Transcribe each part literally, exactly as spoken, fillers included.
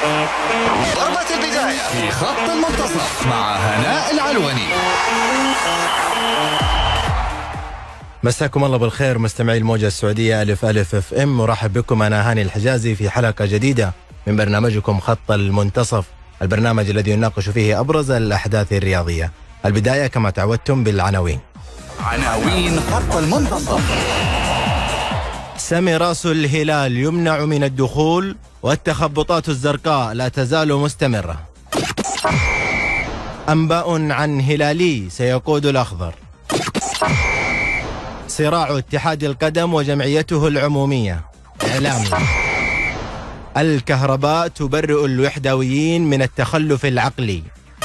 ضربة البداية في خط المنتصف مع هناء العلوني. مساكم الله بالخير مستمعي الموجة السعودية ألف ألف اف ام، مرحب بكم. أنا هاني الحجازي في حلقة جديدة من برنامجكم خط المنتصف، البرنامج الذي يناقش فيه أبرز الأحداث الرياضية. البداية كما تعودتم بالعناوين. عناوين خط المنتصف. سامي راس الهلال يمنع من الدخول والتخبطات الزرقاء لا تزال مستمرة. أنباء عن هلالي سيقود الأخضر. صراع اتحاد القدم وجمعيته العمومية إعلامي. الكهرباء تبرئ الوحدويين من التخلف العقلي.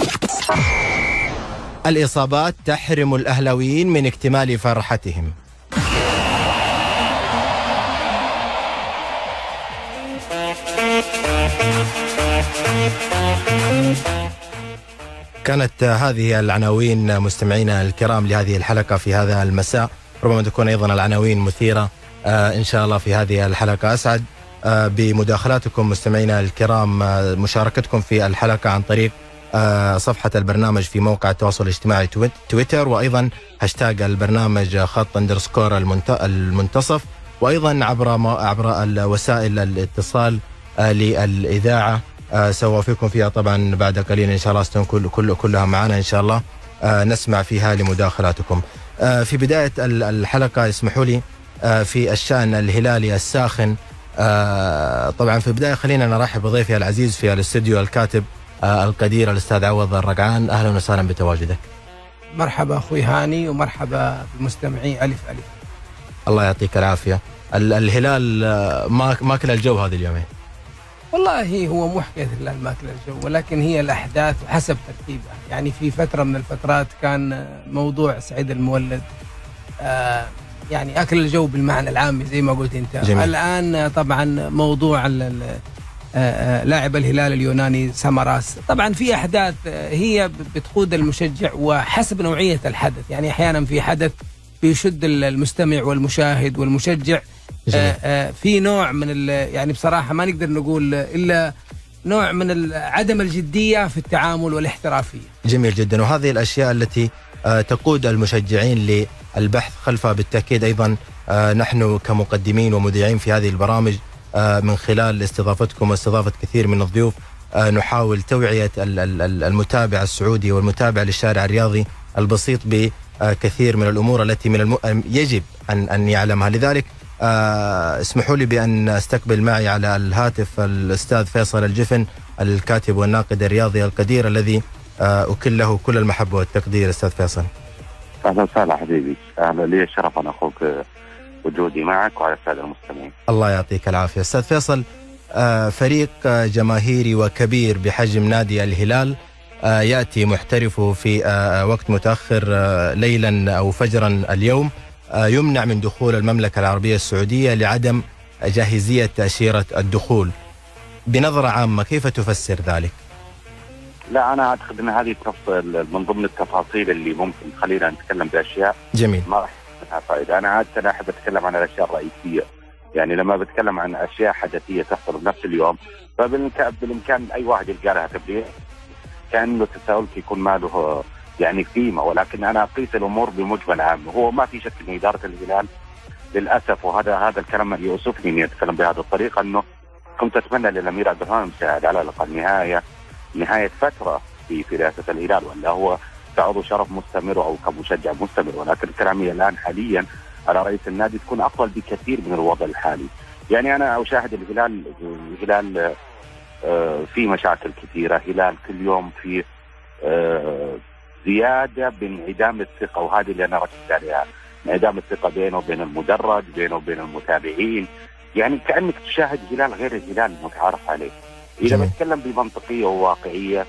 الإصابات تحرم الأهلاويين من اكتمال فرحتهم. كانت هذه العناوين مستمعينا الكرام لهذه الحلقة في هذا المساء. ربما تكون أيضا العناوين مثيرة آه إن شاء الله في هذه الحلقة. أسعد آه بمداخلاتكم مستمعينا الكرام، آه مشاركتكم في الحلقة عن طريق آه صفحة البرنامج في موقع التواصل الاجتماعي تويتر، وأيضا هاشتاج البرنامج خط اندرسكور المنتصف، وأيضا عبر عبر وسائل الاتصال آه للإذاعة. آه سوافيكم فيها طبعا بعد قليل إن شاء الله ستكون كل كل كلها معنا إن شاء الله. آه نسمع فيها لمداخلاتكم. آه في بداية الحلقة اسمحوا لي آه في الشأن الهلالي الساخن، آه طبعا في البداية خلينا نرحب بضيفي العزيز في الاستوديو الكاتب آه القدير الأستاذ عوض الرقعان. أهلا وسهلا بتواجدك. مرحبا أخوي هاني ومرحبا بمستمعي ألف ألف. الله يعطيك العافية. الهلال ما ماكل الجو هذه اليومين. والله هو مو حكاية الهلال ماكل الجو، ولكن هي الأحداث وحسب ترتيبها. يعني في فترة من الفترات كان موضوع سعيد المولد آه يعني أكل الجو بالمعنى العامي زي ما قلت أنت. جميل. الآن طبعا موضوع لاعب الهلال اليوناني ساماراس، طبعا في أحداث هي بتقود المشجع وحسب نوعية الحدث. يعني أحيانا في حدث بيشد المستمع والمشاهد والمشجع. آآ آآ في نوع من يعني بصراحة ما نقدر نقول إلا نوع من عدم الجدية في التعامل والاحترافية. جميل جدا، وهذه الأشياء التي تقود المشجعين للبحث خلفها بالتأكيد. أيضا نحن كمقدمين ومذيعين في هذه البرامج من خلال استضافتكم واستضافة كثير من الضيوف نحاول توعية المتابع السعودي والمتابع للشارع الرياضي البسيط بكثير من الأمور التي من الم... يجب أن أن يعلمها. لذلك آه اسمحوا لي بأن استقبل معي على الهاتف الأستاذ فيصل الجفن، الكاتب والناقد الرياضي القدير الذي آه أكل له كل المحبة والتقدير. أستاذ فيصل. أهلا وسهلا حبيبي، أهلا لي الشرف أن أخوك وجودي معك وعلى السادة المستمعين. الله يعطيك العافية. أستاذ فيصل، آه فريق جماهيري وكبير بحجم نادي الهلال آه يأتي محترفه في آه وقت متأخر آه ليلا أو فجرا اليوم، يمنع من دخول المملكة العربية السعودية لعدم جاهزية تأشيرة الدخول. بنظرة عامة كيف تفسر ذلك؟ لا أنا أعتقد أن هذه من ضمن التفاصيل اللي ممكن خلينا نتكلم بأشياء جميل ما راح لها فائدة. أنا عادة أحب أتكلم عن الأشياء الرئيسية. يعني لما بتكلم عن أشياء حدثية تحصل بنفس اليوم فبالإمكان أي واحد يلقى لها تبرير كأنه تساؤلك يكون ما له يعني قيمة، ولكن أنا أقيس الأمور بمجمل عام. هو ما في شك أن إدارة الهلال للأسف، وهذا هذا الكلام يؤسفني إني أتكلم بهذه الطريقة، أنه كنت أتمنى للأمير عبد الرحمن مساعد على الأقل نهاية نهاية فترة في في رئاسة الهلال، ولا هو كعضو شرف مستمر أو كمشجع مستمر. ولكن كلامي الآن حاليا على رئيس النادي تكون أفضل بكثير من الوضع الحالي. يعني أنا أشاهد الهلال الهلال آه في مشاكل كثيرة. هلال كل يوم في آه زيادة بانعدام الثقة، وهذه اللي أنا ركزت عليها، انعدام الثقة بينه وبين المدرج، بينه وبين المتابعين. يعني كأنك تشاهد هلال غير الهلال المتعارف عليه. إذا بتكلم بمنطقية وواقعية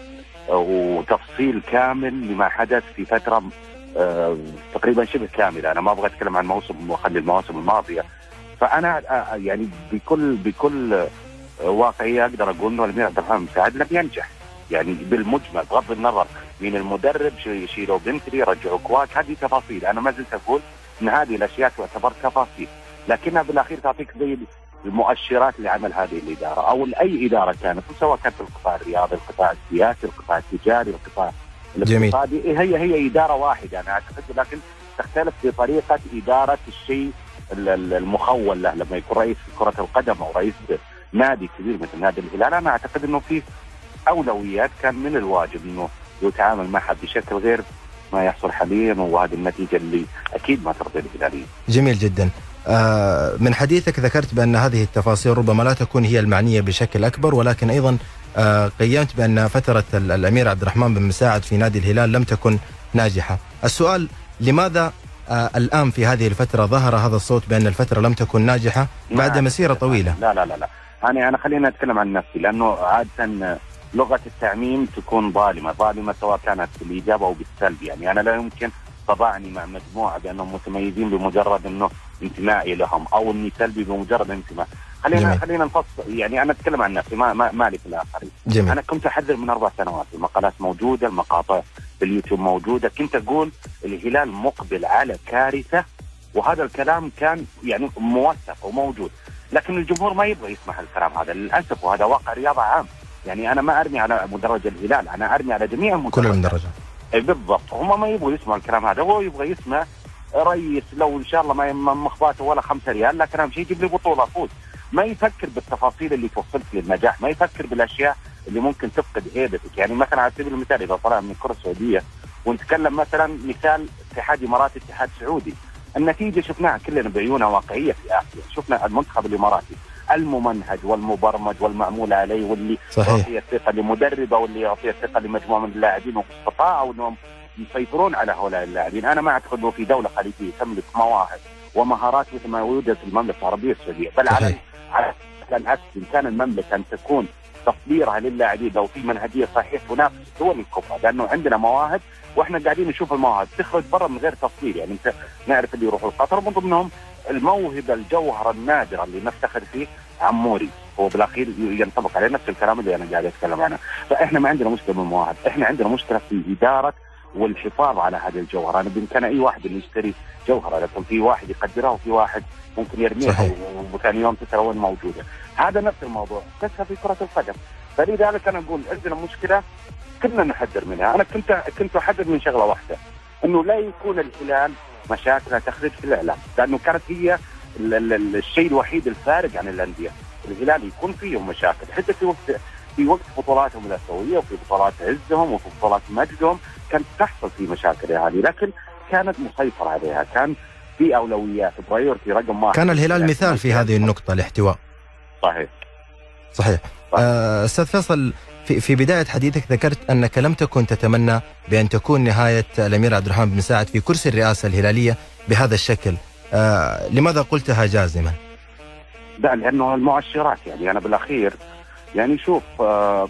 وتفصيل كامل لما حدث في فترة آه تقريبا شبه كاملة، أنا ما أبغى أتكلم عن موسم وخلي المواسم الماضية. فأنا آه يعني بكل بكل واقعية أقدر أقول إنه الأمير عبد الرحمن مساعد لم ينجح. يعني بالمجمل بغض النظر من المدرب يشيلوا بنتري رجعوا كواك، هذه تفاصيل. أنا ما زلت أقول أن هذه الأشياء تعتبر تفاصيل، لكنها بالأخير تعطيك زي المؤشرات لعمل هذه الاداره او اي اداره كانت، سواء كانت القطاع الرياضي، القطاع السياسي، القطاع التجاري، القطاع الاقتصادي، هي هي اداره واحده انا اعتقد، لكن تختلف بطريقه اداره الشيء المخول له. لما يكون رئيس كره القدم او رئيس نادي كبير مثل نادي الهلال، انا اعتقد انه في اولويات كان من الواجب انه يتعامل معها بشكل غير ما يحصل حاليا، وهذه النتيجه اللي اكيد ما ترضي الهلاليين. جميل جدا. آه من حديثك ذكرت بان هذه التفاصيل ربما لا تكون هي المعنيه بشكل اكبر، ولكن ايضا آه قيمت بان فتره الامير عبد الرحمن بن مساعد في نادي الهلال لم تكن ناجحه. السؤال لماذا آه الان في هذه الفتره ظهر هذا الصوت بان الفتره لم تكن ناجحه بعد مسيره طويله؟ لا لا لا لا انا انا خليني اتكلم عن نفسي، لانه عاده لغه التعميم تكون ظالمه، ظالمه سواء كانت بالايجاب او بالسلب. يعني انا لا يمكن تضعني مع مجموعه بانهم متميزين بمجرد انه انتمائي لهم، او اني سلبي بمجرد انتماء. خلينا جميل. خلينا نفصل، يعني انا اتكلم عن نفسي، ما ما مالي في الاخرين. جميل. انا كنت احذر من اربع سنوات، المقالات موجوده، المقاطع في اليوتيوب موجوده، كنت اقول الهلال مقبل على كارثه، وهذا الكلام كان يعني موثق وموجود، لكن الجمهور ما يبغى يسمع الكلام هذا للاسف، وهذا واقع رياضه عام. يعني انا ما ارمي على مدرج الهلال، انا ارمي على جميع المدرجات. كل المدرجات. اي بالضبط، هم ما يبغوا يسمعوا الكلام هذا، هو يبغى يسمع رئيس لو ان شاء الله ما مخباته ولا خمسة ريال، لكن اهم شيء يجيب لي بطوله افوز. ما يفكر بالتفاصيل اللي توصلك للنجاح، ما يفكر بالاشياء اللي ممكن تفقد هيبتك. يعني مثلا على سبيل المثال اذا طلع من الكره السعوديه ونتكلم مثلا مثال اتحاد اماراتي اتحاد سعودي، النتيجه شفناها كلنا بعيونها واقعيه في اسيا، شفنا المنتخب الاماراتي الممنهج والمبرمج والمعمول عليه، واللي يعطي الثقه لمدربه، واللي يعطي الثقه لمجموعه من اللاعبين، واستطاعوا انهم يسيطرون على هؤلاء اللاعبين. انا ما اعتقد انه في دوله خليجيه تملك مواهب ومهارات مثل ما يوجد في المملكه العربيه السعوديه، بل على على العكس، ان كان المملكه ان تكون تصديرها للاعبين لو في منهجيه صحيح تنافس الدول الكبرى، لانه عندنا مواهب واحنا قاعدين نشوف المواهب تخرج برا من غير تصدير. يعني انت نعرف اللي يروحوا القطر من ضمنهم الموهبه الجوهره النادره اللي نفتخر فيه عموري، هو بالاخير ينطبق عليه نفس الكلام اللي انا قاعد اتكلم عنه. فاحنا ما عندنا مشكله بالمواهب، احنا عندنا مشكله في اداره والحفاظ على هذه الجوهره. انا بامكان اي واحد انه يشتري جوهره، لكن في واحد يقدرها وفي واحد ممكن يرميها وثاني يوم ترى وين موجوده. هذا نفس الموضوع بس في كره القدم. فلذلك انا اقول عندنا مشكله كنا نحذر منها. انا كنت كنت احذر من شغله واحده، انه لا يكون الهلال مشاكله تخرج في الاعلام، لانه كانت هي ال ال الشيء الوحيد الفارق عن الانديه. الهلال يكون فيهم مشاكل حتى في وقت في وقت بطولاتهم الاسيويه وفي بطولات عزهم وفي بطولات مجدهم كانت تحصل في مشاكل هذه، لكن كانت مسيطر عليها، كان في اولويات، برايورتي رقم واحد. كان الهلال مثال في هذه النقطه، الاحتواء. صحيح صحيح. استاذ فيصل، في في بدايه حديثك ذكرت انك لم تكن تتمنى بان تكون نهايه الامير عبد الرحمن بن مساعد في كرسي الرئاسه الهلاليه بهذا الشكل، آه لماذا قلتها جازما؟ لا، لانه المؤشرات، يعني انا بالاخير يعني شوف، آه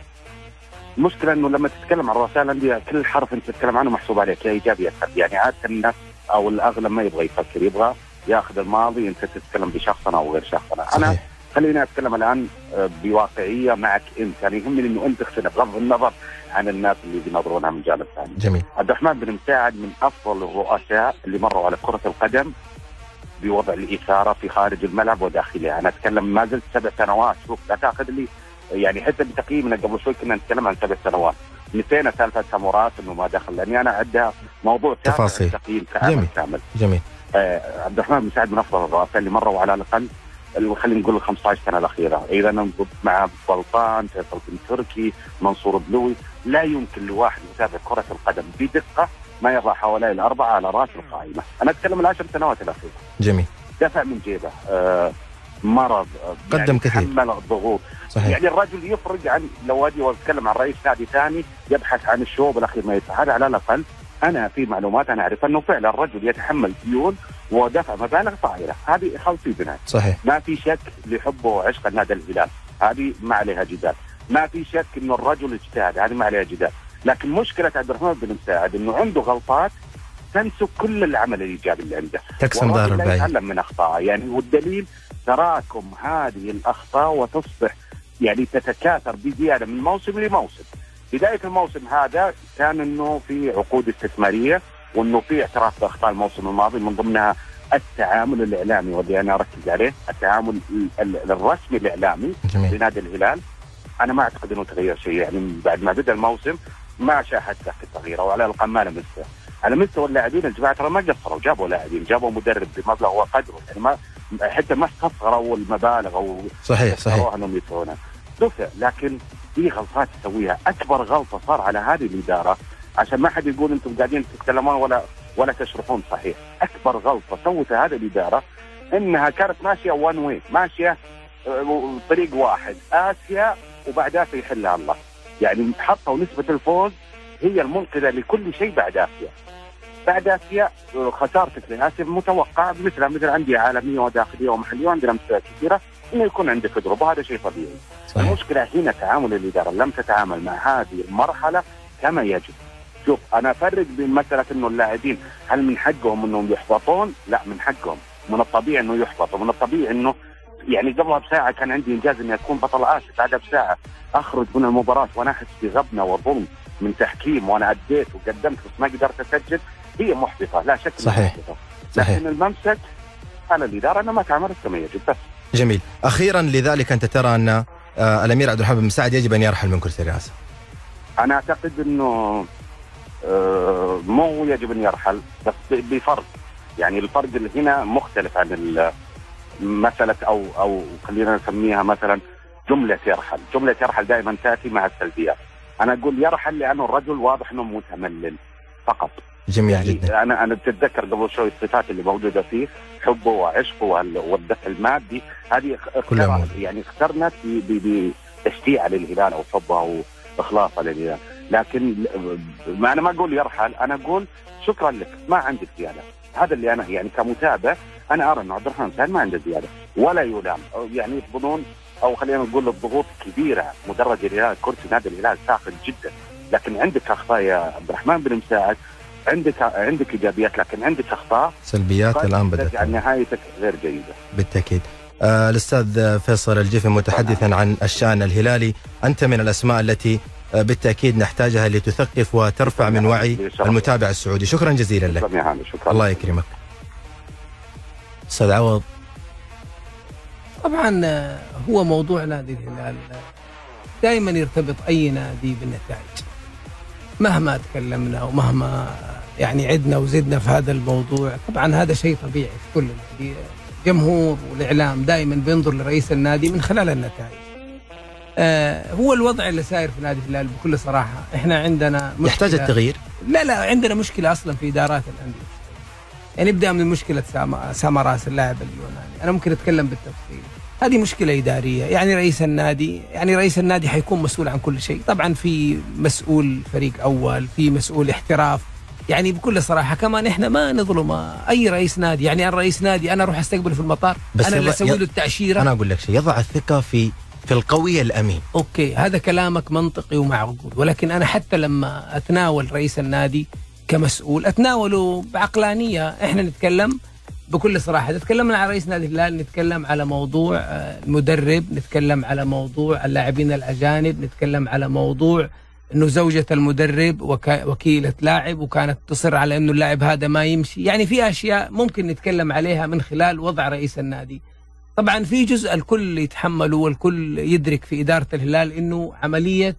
المشكله انه لما تتكلم عن رؤساء الانديه كل حرف انت تتكلم عنه محسوب عليك، يا ايجابي يا سلبي. يعني عاده الناس او الاغلب ما يبغى يفكر، يبغى ياخذ الماضي، انت تتكلم بشخصنا او غير شخصنا. صحيح. انا خليني اتكلم الان بواقعيه معك انت، يعني يهمني انه انت تختلف بغض النظر عن الناس اللي بينظرونها من جانب ثاني. جميل. عبد الرحمن بن مساعد من افضل الرؤساء اللي مروا على كره القدم بوضع الاثاره في خارج الملعب وداخلها. انا اتكلم ما زلت سبع سنوات، شوف لا تاخذ لي يعني حتى بتقييمنا قبل شوي كنا نتكلم عن سبع سنوات، نسينا سالفه سمورات انه ما دخل، لاني انا عندها موضوع تفاصيل تقييم كامل كامل. جميل. آه عبد الرحمن بن مساعد من افضل الرؤساء اللي مروا على الاقل خلينا نقول ال خمسة عشر سنه الاخيره، اذا ننضب مع سلطان، فيصل بن تركي، منصور بلوي. لا يمكن لواحد يتابع كره القدم بدقه ما يضع حوالي الاربعه على راس القائمه. انا اتكلم العشر سنوات الاخيره. جميل. دفع من جيبه، آه مرض، قدم يعني كثير، حمل الضغوط. صحيح. يعني الرجل يفرق عن لو اجي واتكلم عن رئيس نادي ثاني يبحث عن الشو بالاخير ما يدفع. هذا على الاقل انا في معلومات انا اعرف انه فعلا الرجل يتحمل ديون ودفع مبالغ طائله، هذه خلصي بناء. صحيح. ما في شك لحبه وعشق نادي الهلال، هذه ما عليها جدال. ما في شك انه الرجل اجتهد، هذه ما عليها جدال. لكن مشكله عبد الرحمن بن مساعد انه عنده غلطات تنسوا كل العمل الايجابي اللي عنده، تقسم ظهر البعيد، يتعلم من اخطائه. يعني والدليل تراكم هذه الاخطاء وتصبح يعني تتكاثر بزياده من موسم لموسم. بدايه الموسم هذا كان انه في عقود استثماريه، وانه في اعتراف باخطاء الموسم الماضي، من ضمنها التعامل الاعلامي واللي انا اركز عليه، التعامل الرسمي الاعلامي لنادي الهلال، انا ما اعتقد انه تغير شيء. يعني بعد ما بدا الموسم ما شاهدت ذاك التغيير، وعلى الاقل ما لمسته. على مستوى اللاعبين الجماعه ترى ما قصروا، جابوا لاعبين، جابوا مدرب بمبلغ وقدره، يعني ما حتى ما استصغروا المبالغ او صحيح صحيح انهم يدفعونها دفع، لكن في غلطات تسويها. اكبر غلطه صار على هذه الاداره، عشان ما حد يقول انتم قاعدين تتكلمون ولا ولا تشرحون صحيح. اكبر غلطه سوتها هذه الاداره انها كانت ماشيه وان واي، ماشيه طريق واحد، اسيا وبعد اسيا يحلها الله. يعني حطوا نسبه الفوز هي المنقذه لكل شيء بعد اسيا. بعد اسيا خسارتك لاسيا متوقع، مثل مثل انديه عالميه وداخليه ومحليه وعندنا امثله كثيره انه يكون عندك ضرب، وهذا شيء طبيعي. صحيح. المشكله هنا تعامل الاداره، لم تتعامل مع هذه المرحله كما يجب. شوف انا افرق بين مساله انه اللاعبين هل من حقهم انهم يحبطون؟ لا، من حقهم، من الطبيعي انه يحبطوا، من الطبيعي انه يعني قبلها بساعه كان عندي انجاز اني اكون بطل اسيا، بعدها بساعه اخرج من المباراه وانا احس بغبنه وظلم من تحكيم، وانا اديت وقدمت بس ما قدرت اسجل، هي محبطه لا شك. صحيح. محبطة. صحيح. لكن الممسك على الاداره انها ما تعاملت كما يجب بس. جميل. اخيرا، لذلك انت ترى ان الامير عبد الوهاب بن مساعد يجب ان يرحل من كرسي الرئاسه؟ انا اعتقد انه آه مو يجب ان يرحل، بس بفرق. يعني الفرق اللي هنا مختلف عن مساله او او خلينا نسميها مثلا جمله يرحل. جمله يرحل دائما تاتي مع السلبيات. انا اقول يرحل لانه الرجل واضح انه متملل فقط. جميل يعني جدا. انا انا تتذكر قبل شوي الصفات اللي موجوده فيه، حبه وعشقه والدفع المادي، هذه يعني اخترنت باشتياء للهلال او حبه او اخلاصه للهلال. لكن ما انا ما اقول يرحل، انا اقول شكرا لك ما عندك زياده. هذا اللي انا يعني كمتابع انا ارى انه عبد الرحمن مساعد ما عنده زياده ولا يلام، يعني يفضلون او خلينا نقول الضغوط كبيره. مدرج الهلال، كرسي نادي الهلال ثاقل جدا، لكن عندك اخطاء يا عبد الرحمن بن مساعد، عندك عندك ايجابيات لكن عندك اخطاء سلبيات الان بدات تجعل نهايتك غير جيده. بالتاكيد. آه الاستاذ فيصل الجفن متحدثا عن الشان الهلالي، انت من الاسماء التي آه بالتاكيد نحتاجها لتثقف وترفع من وعي المتابع السعودي. شكرا جزيلا لك. شكرا. الله يكرمك. استاذ عوض. طبعا هو موضوع نادي الهلال دائما يرتبط اي نادي بالنتائج، مهما تكلمنا ومهما يعني عدنا وزدنا في هذا الموضوع. طبعا هذا شيء طبيعي في كل نادي، جمهور والاعلام دائما بينظر لرئيس النادي من خلال النتائج. آه هو الوضع اللي ساير في نادي الهلال بكل صراحه، احنا عندنا مشكله يحتاج التغيير. لا لا عندنا مشكله اصلا في ادارات الانديه. يعني نبدا من مشكله سامراس اللاعب اليوناني، انا ممكن اتكلم بالتفصيل. هذه مشكله اداريه، يعني رئيس النادي يعني رئيس النادي حيكون مسؤول عن كل شيء. طبعا في مسؤول فريق اول، في مسؤول احتراف. يعني بكل صراحه كمان احنا ما نظلم اي رئيس نادي. يعني انا رئيس نادي انا اروح استقبله في المطار، بس انا اللي اسوي له التاشيره. انا اقول لك شيء، يضع الثقه في في القوي الامين. اوكي هذا كلامك منطقي ومعقول، ولكن انا حتى لما اتناول رئيس النادي كمسؤول اتناوله بعقلانيه. احنا نتكلم بكل صراحه، اذا تكلمنا على رئيس نادي الهلال نتكلم على موضوع المدرب، نتكلم على موضوع اللاعبين الاجانب، نتكلم على موضوع انه زوجة المدرب وكا وكيلة لاعب وكانت تصر على انه اللاعب هذا ما يمشي. يعني في اشياء ممكن نتكلم عليها من خلال وضع رئيس النادي. طبعا في جزء الكل يتحمله والكل يدرك في إدارة الهلال انه عملية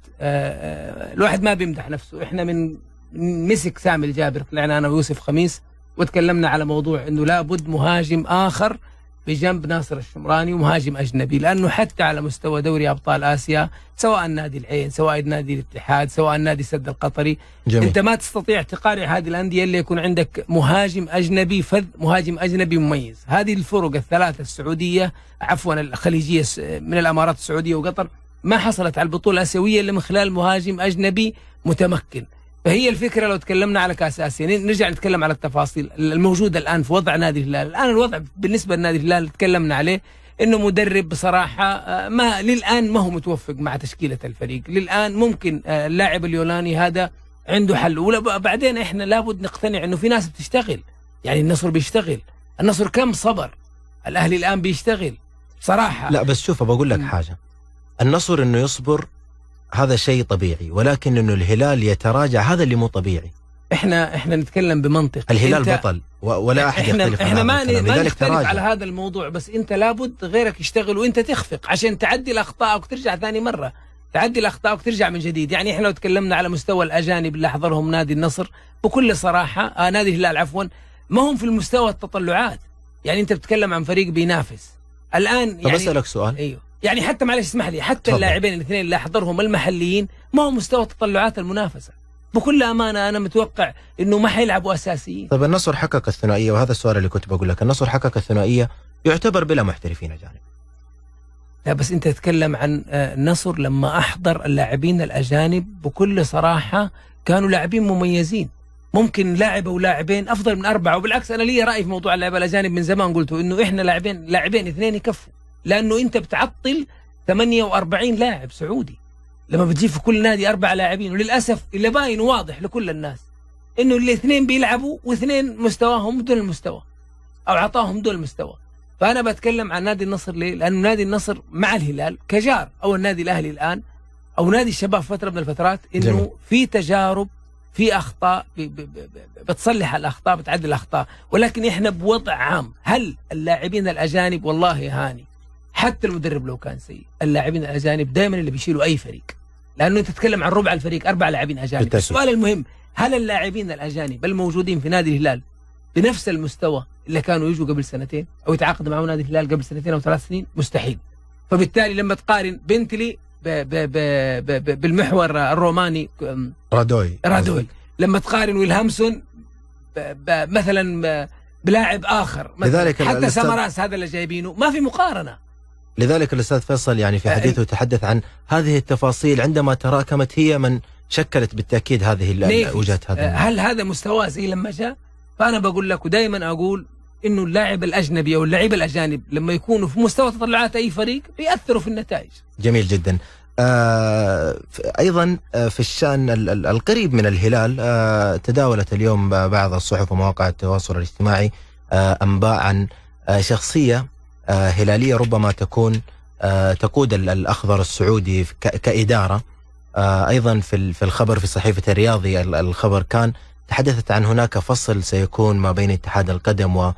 آآ الواحد ما بيمدح نفسه. احنا من مسك سامي الجابر، طلعنا انا ويوسف خميس وتكلمنا على موضوع انه لابد مهاجم اخر بجنب ناصر الشمراني ومهاجم اجنبي، لانه حتى على مستوى دوري ابطال اسيا سواء نادي العين سواء نادي الاتحاد سواء نادي السد القطري، جميل. انت ما تستطيع تقارع هذه الانديه اللي يكون عندك مهاجم اجنبي فذ، مهاجم اجنبي مميز. هذه الفرق الثلاثه السعوديه عفوا الخليجيه من الامارات السعوديه وقطر ما حصلت على البطوله الاسيويه الا من خلال مهاجم اجنبي متمكن. فهي الفكرة لو تكلمنا على كأس آسيا نرجع نتكلم على التفاصيل الموجودة الآن في وضع نادي الهلال. الآن الوضع بالنسبة لنادي الهلال تكلمنا عليه إنه مدرب بصراحة ما للآن ما هو متوفق مع تشكيلة الفريق. للآن ممكن اللاعب اليوناني هذا عنده حل، وبعدين إحنا لابد نقتنع إنه في ناس بتشتغل. يعني النصر بيشتغل، النصر كم صبر، الأهلي الآن بيشتغل صراحة. لا بس شوف بقول لك حاجة، النصر إنه يصبر هذا شيء طبيعي، ولكن انه الهلال يتراجع هذا اللي مو طبيعي. احنا احنا نتكلم بمنطق. الهلال بطل ولا احد احنا يختلف احنا ما لذلك نختلف على هذا الموضوع، بس انت لابد غيرك يشتغل وانت تخفق عشان تعدل اخطائك وترجع ثاني مره، تعدل اخطائك وترجع من جديد. يعني احنا لو تكلمنا على مستوى الاجانب اللي حضرهم نادي النصر بكل صراحه، آه نادي الهلال عفوا، ما هم في المستوى التطلعات. يعني انت بتتكلم عن فريق بينافس الان. يعني طب اسالك سؤال. ايوه يعني حتى معلش اسمح لي، حتى اللاعبين الاثنين اللي احضرهم المحليين ما هو مستوى تطلعات المنافسه. بكل امانه انا متوقع انه ما حيلعبوا اساسيين. طيب النصر حقق الثنائيه، وهذا السؤال اللي كنت بقول لك، النصر حقق الثنائيه يعتبر بلا محترفين اجانب. لا بس انت تتكلم عن النصر لما احضر اللاعبين الاجانب بكل صراحه كانوا لاعبين مميزين، ممكن لاعب او لاعبين افضل من اربعه. وبالعكس انا لي راي في موضوع اللاعب الاجانب من زمان، قلته انه احنا لاعبين لاعبين اثنين يكفوا، لانه انت بتعطل ثمانية وأربعين لاعب سعودي لما بتجيب في كل نادي اربع لاعبين. وللاسف اللي باين واضح لكل الناس انه الاثنين بيلعبوا واثنين مستواهم دون المستوى او عطاهم دون المستوى. فانا بتكلم عن نادي النصر ليه؟ لانه نادي النصر مع الهلال كجار او النادي الاهلي الان او نادي الشباب فتره من الفترات انه جميل. في تجارب، في اخطاء، بتصلح الاخطاء، بتعدل الاخطاء. ولكن احنا بوضع عام، هل اللاعبين الاجانب والله يا هاني حتى المدرب لو كان سيء، اللاعبين الاجانب دائما اللي بيشيلوا اي فريق، لانه انت تتكلم عن ربع الفريق اربع لاعبين اجانب. بالتأكيد. السؤال المهم، هل اللاعبين الاجانب الموجودين في نادي الهلال بنفس المستوى اللي كانوا يجوا قبل سنتين او يتعاقدوا مع نادي الهلال قبل سنتين او ثلاث سنين؟ مستحيل. فبالتالي لما تقارن بنتلي ب ب ب ب ب بالمحور الروماني رادوي رادوي لما تقارن ويلهامسون مثلا بلاعب اخر لذلك حتى سامراس هذا اللي جايبينه، ما في مقارنه. لذلك الاستاذ فيصل يعني في حديثه تحدث عن هذه التفاصيل عندما تراكمت هي من شكلت بالتاكيد هذه وجهه هذا. هل هذا مستواه زي لما جاء؟ فانا بقول لك ودائما اقول انه اللاعب الاجنبي او اللاعب الاجانب لما يكونوا في مستوى تطلعات اي فريق بيأثروا في النتائج. جميل جدا. آه ايضا في الشان القريب من الهلال، آه تداولت اليوم بعض الصحف ومواقع التواصل الاجتماعي آه انباء عن آه شخصيه آه هلاليه ربما تكون آه تقود الاخضر السعودي كاداره. آه ايضا في في الخبر في صحيفه الرياضي الخبر كان تحدثت عن هناك فصل سيكون ما بين اتحاد القدم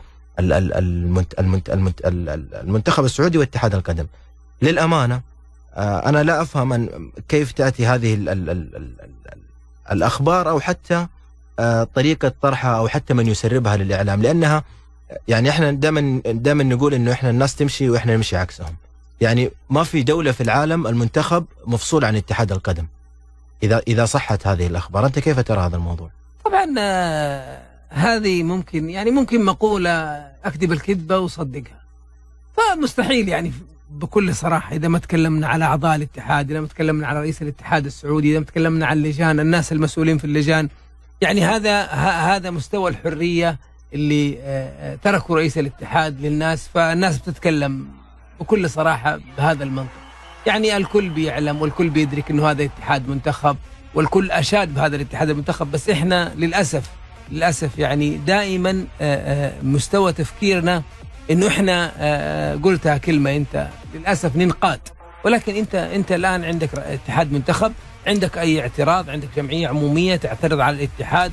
والمنتخب السعودي واتحاد القدم. للأمانة أنا لا أفهم كيف تأتي هذه ال ال ال ال الأخبار أو حتى طريقة طرحها أو حتى من يسربها للإعلام، لأنها يعني إحنا دائما دائما نقول إنه إحنا الناس تمشي وإحنا نمشي عكسهم. يعني ما في دولة في العالم المنتخب مفصول عن اتحاد القدم إذا إذا صحت هذه الأخبار. أنت كيف ترى هذا الموضوع؟ طبعا آه هذه ممكن يعني ممكن مقولة أكذب الكذبة وصدقها، فمستحيل يعني بكل صراحة. إذا ما تكلمنا على أعضاء الاتحاد، إذا ما تكلمنا على رئيس الاتحاد السعودي، إذا ما تكلمنا عن اللجان، الناس المسؤولين في اللجان، يعني هذا هذا مستوى الحرية اللي آه تركوا رئيس الاتحاد للناس. فالناس بتتكلم بكل صراحة بهذا المنطق. يعني الكل بيعلم والكل بيدرك إنه هذا اتحاد منتخب والكل أشاد بهذا الاتحاد المنتخب، بس إحنا للأسف للأسف يعني دائما مستوى تفكيرنا إنه إحنا قلتها كلمة أنت للأسف ننقاد. ولكن أنت أنت الآن عندك اتحاد منتخب، عندك أي اعتراض، عندك جمعية عمومية تعترض على الاتحاد،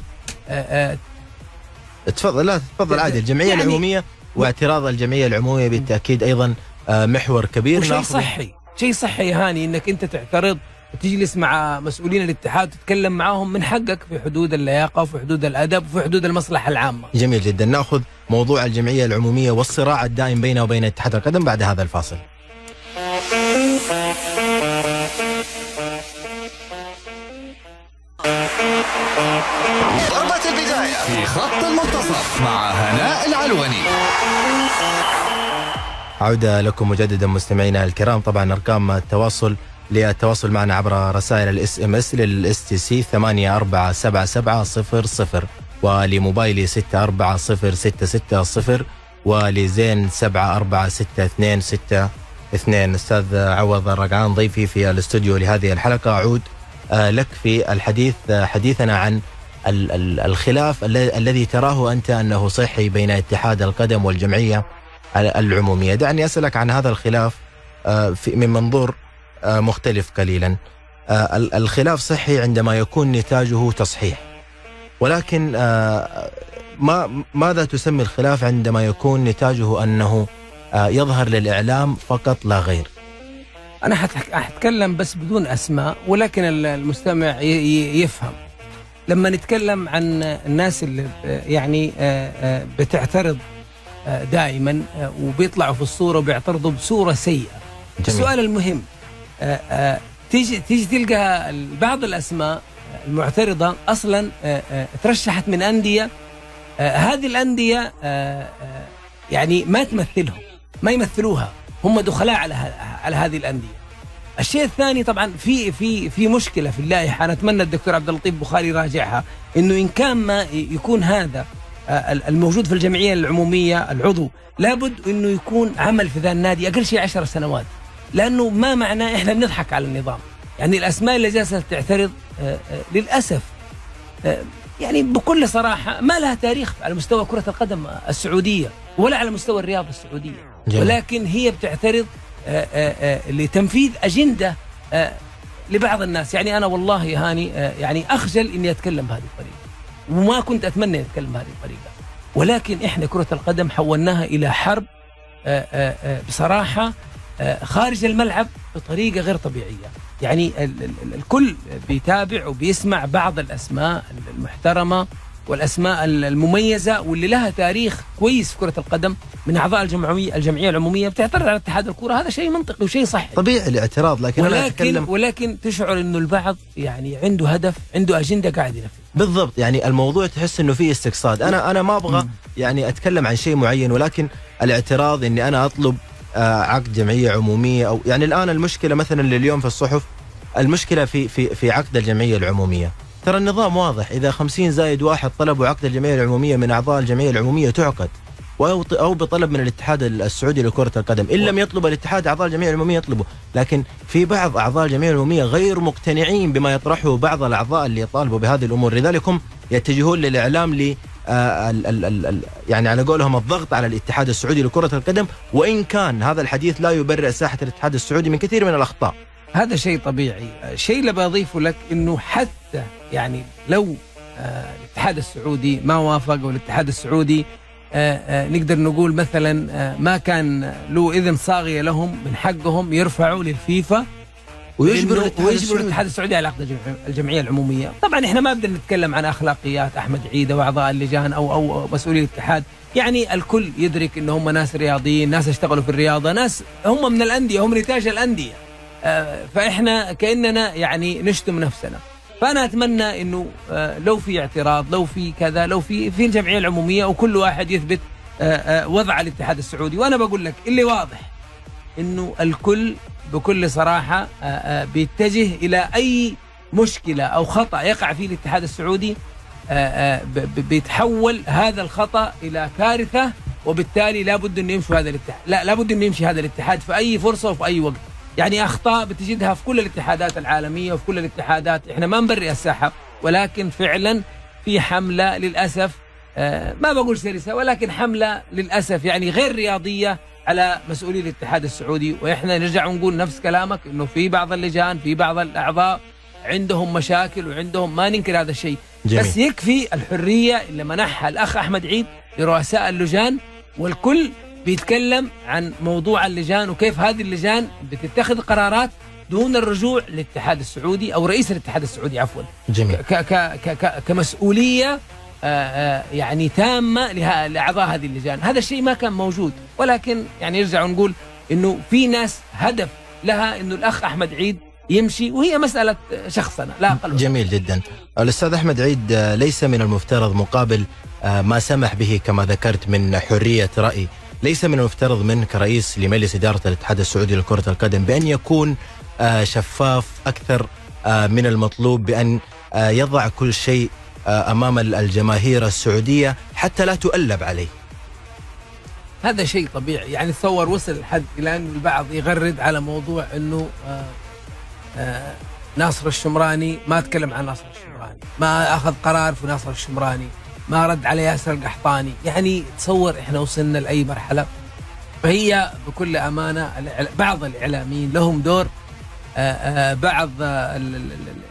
تفضل. لا تفضل عادي. الجمعية يعني العمومية واعتراض الجمعية العمومية بالتأكيد أيضا محور كبير. شيء صحي، شيء صحي يا هاني إنك أنت تعترض وتجلس مع مسؤولين الاتحاد وتتكلم معاهم من حقك في حدود اللياقة وفي حدود الأدب وفي حدود المصلحة العامة. جميل جدا. نأخذ موضوع الجمعية العمومية والصراع الدائم بينه وبين اتحاد القدم بعد هذا الفاصل. ضربة البداية في خط المنتصف مع هناء العلوني. عودة لكم مجددا مستمعينا الكرام. طبعا أرقام التواصل للتواصل معنا عبر رسائل الاس ام اس للاس تي سي ثمانية أربعة سبعة سبعة صفر صفر، ولموبايلي ستة أربعة صفر ستة ستة صفر، ولزين سبعة أربعة ستة اثنين ستة اثنين. أستاذ عوض الرقعان ضيفي في الاستوديو لهذه الحلقة. أعود لك في الحديث حديثنا عن الخلاف الذي تراه أنت أنه صحي بين اتحاد القدم والجمعية العمومية. دعني أسألك عن هذا الخلاف من منظور مختلف قليلا. الخلاف صحي عندما يكون نتاجه تصحيح، ولكن ما ماذا تسمي الخلاف عندما يكون نتاجه أنه يظهر للإعلام فقط لا غير؟ أنا حتكلم بس بدون أسماء، ولكن المستمع يفهم. لما نتكلم عن الناس اللي يعني بتعترض دائما وبيطلعوا في الصورة وبيعترضوا بصورة سيئة، جميل. السؤال المهم، تيجي تيجي تلقى بعض الأسماء المعترضة أصلا ترشحت من أندية، هذه الأندية يعني ما تمثلهم، ما يمثلوها، هم دخلاء على على هذه الأندية. الشيء الثاني طبعا في في في مشكلة في اللائحة، أنا أتمنى الدكتور عبد اللطيف بخاري يراجعها، إنه إن كان ما يكون هذا الموجود في الجمعية العمومية العضو لابد إنه يكون عمل في ذا النادي أقل شيء عشر سنوات، لأنه ما معناه إحنا بنضحك على النظام. يعني الأسماء اللي جالسة تعترض للأسف يعني بكل صراحة ما لها تاريخ على مستوى كرة القدم السعودية ولا على مستوى الرياضة السعودية، جميل. ولكن هي بتعترض آآ آآ لتنفيذ أجندة لبعض الناس. يعني أنا والله يا هاني يعني أخجل إني أتكلم بهذه الطريقة، وما كنت أتمنى أن أتكلم بهذه الطريقة، ولكن إحنا كرة القدم حولناها إلى حرب آآ آآ بصراحة خارج الملعب بطريقة غير طبيعية. يعني ال ال الكل بيتابع وبيسمع بعض الأسماء المحترمة والأسماء المميزة واللي لها تاريخ كويس في كرة القدم من أعضاء الجمعية الجمعية العمومية بتعترض على اتحاد الكرة. هذا شيء منطقي وشيء صحي، طبيعي الاعتراض، لكن ولكن أنا أتكلم ولكن تشعر إنه البعض يعني عنده هدف، عنده أجندة قاعد ينفذ. بالضبط، يعني الموضوع تحس إنه فيه استقصاد. أنا أنا ما أبغى يعني أتكلم عن شيء معين، ولكن الاعتراض إني أنا أطلب عقد جمعية عمومية، أو يعني الآن المشكلة مثلا لليوم في الصحف، المشكلة في في في عقد الجمعية العمومية. ترى النظام واضح، إذا خمسين زائد واحد طلبوا عقد الجمعية العمومية من أعضاء الجمعية العمومية تعقد، أو بطلب من الاتحاد السعودي لكرة القدم. إن لم يطلب الاتحاد أعضاء الجمعية العمومية يطلبوا، لكن في بعض أعضاء الجمعية العمومية غير مقتنعين بما يطرحه بعض الأعضاء اللي يطالبوا بهذه الأمور، لذلك هم يتجهون للإعلام ل آه ال ال ال ال يعني على قولهم الضغط على الاتحاد السعودي لكرة القدم، وإن كان هذا الحديث لا يبرئ ساحة الاتحاد السعودي من كثير من الأخطاء. هذا شيء طبيعي. الشيء اللي بضيفه لك إنه حتى يعني لو آه الاتحاد السعودي ما وافق، والاتحاد السعودي آه آه نقدر نقول مثلا آه ما كان له إذن صاغية لهم، من حقهم يرفعوا للفيفا ويجبر ويجبر الاتحاد السعودي على عقد الجمعية العمومية. طبعا احنا ما بدنا نتكلم عن اخلاقيات احمد عيده واعضاء اللجان او او مسؤولي الاتحاد، يعني الكل يدرك ان هم ناس رياضيين، ناس اشتغلوا في الرياضه، ناس هم من الانديه، هم نتاج الانديه، آه فاحنا كاننا يعني نشتم نفسنا. فانا اتمنى انه آه لو في اعتراض، لو في كذا، لو في في الجمعيه العموميه وكل واحد يثبت آه آه وضع الاتحاد السعودي. وانا بقول لك اللي واضح انه الكل بكل صراحة بيتجه إلى أي مشكلة أو خطأ يقع فيه الاتحاد السعودي، بيتحول هذا الخطأ إلى كارثة، وبالتالي لابد أن يمشي هذا الاتحاد، لا لابد أن يمشي هذا الاتحاد في أي فرصة وفي أي وقت. يعني أخطاء بتجدها في كل الاتحادات العالمية وفي كل الاتحادات، إحنا ما نبرئ الساحة، ولكن فعلا في حملة للأسف، ما بقول شرسة، ولكن حملة للأسف يعني غير رياضية على مسؤولي الاتحاد السعودي. وإحنا نرجع ونقول نفس كلامك، إنه في بعض اللجان، في بعض الأعضاء عندهم مشاكل وعندهم، ما ننكر هذا الشيء، بس يكفي الحرية اللي منحها الأخ أحمد عيد لرؤساء اللجان، والكل بيتكلم عن موضوع اللجان وكيف هذه اللجان بتتخذ قرارات دون الرجوع للاتحاد السعودي أو رئيس الاتحاد السعودي عفوا، جميل. ك ك ك كمسؤولية آآ يعني تامة لأعضاء هذه اللجان. هذا الشيء ما كان موجود، ولكن يعني يرجع ونقول إنه في ناس هدف لها إنه الأخ أحمد عيد يمشي، وهي مسألة شخصنة لا أقل. جميل جدا. الأستاذ أحمد عيد، ليس من المفترض مقابل ما سمح به كما ذكرت من حرية رأي، ليس من المفترض منك كرئيس لمجلس إدارة الاتحاد السعودي لكرة القدم بأن يكون شفاف أكثر من المطلوب، بأن يضع كل شيء أمام الجماهير السعودية حتى لا تؤلب عليه؟ هذا شيء طبيعي. يعني تصور وصل الحد إلى أن البعض يغرد على موضوع أنه آآ آآ ناصر الشمراني، ما تكلم عن ناصر الشمراني، ما أخذ قرار في ناصر الشمراني، ما رد على ياسر القحطاني. يعني تصور إحنا وصلنا لأي مرحلة. فهي بكل أمانة بعض الإعلاميين لهم دور، آآ آآ بعض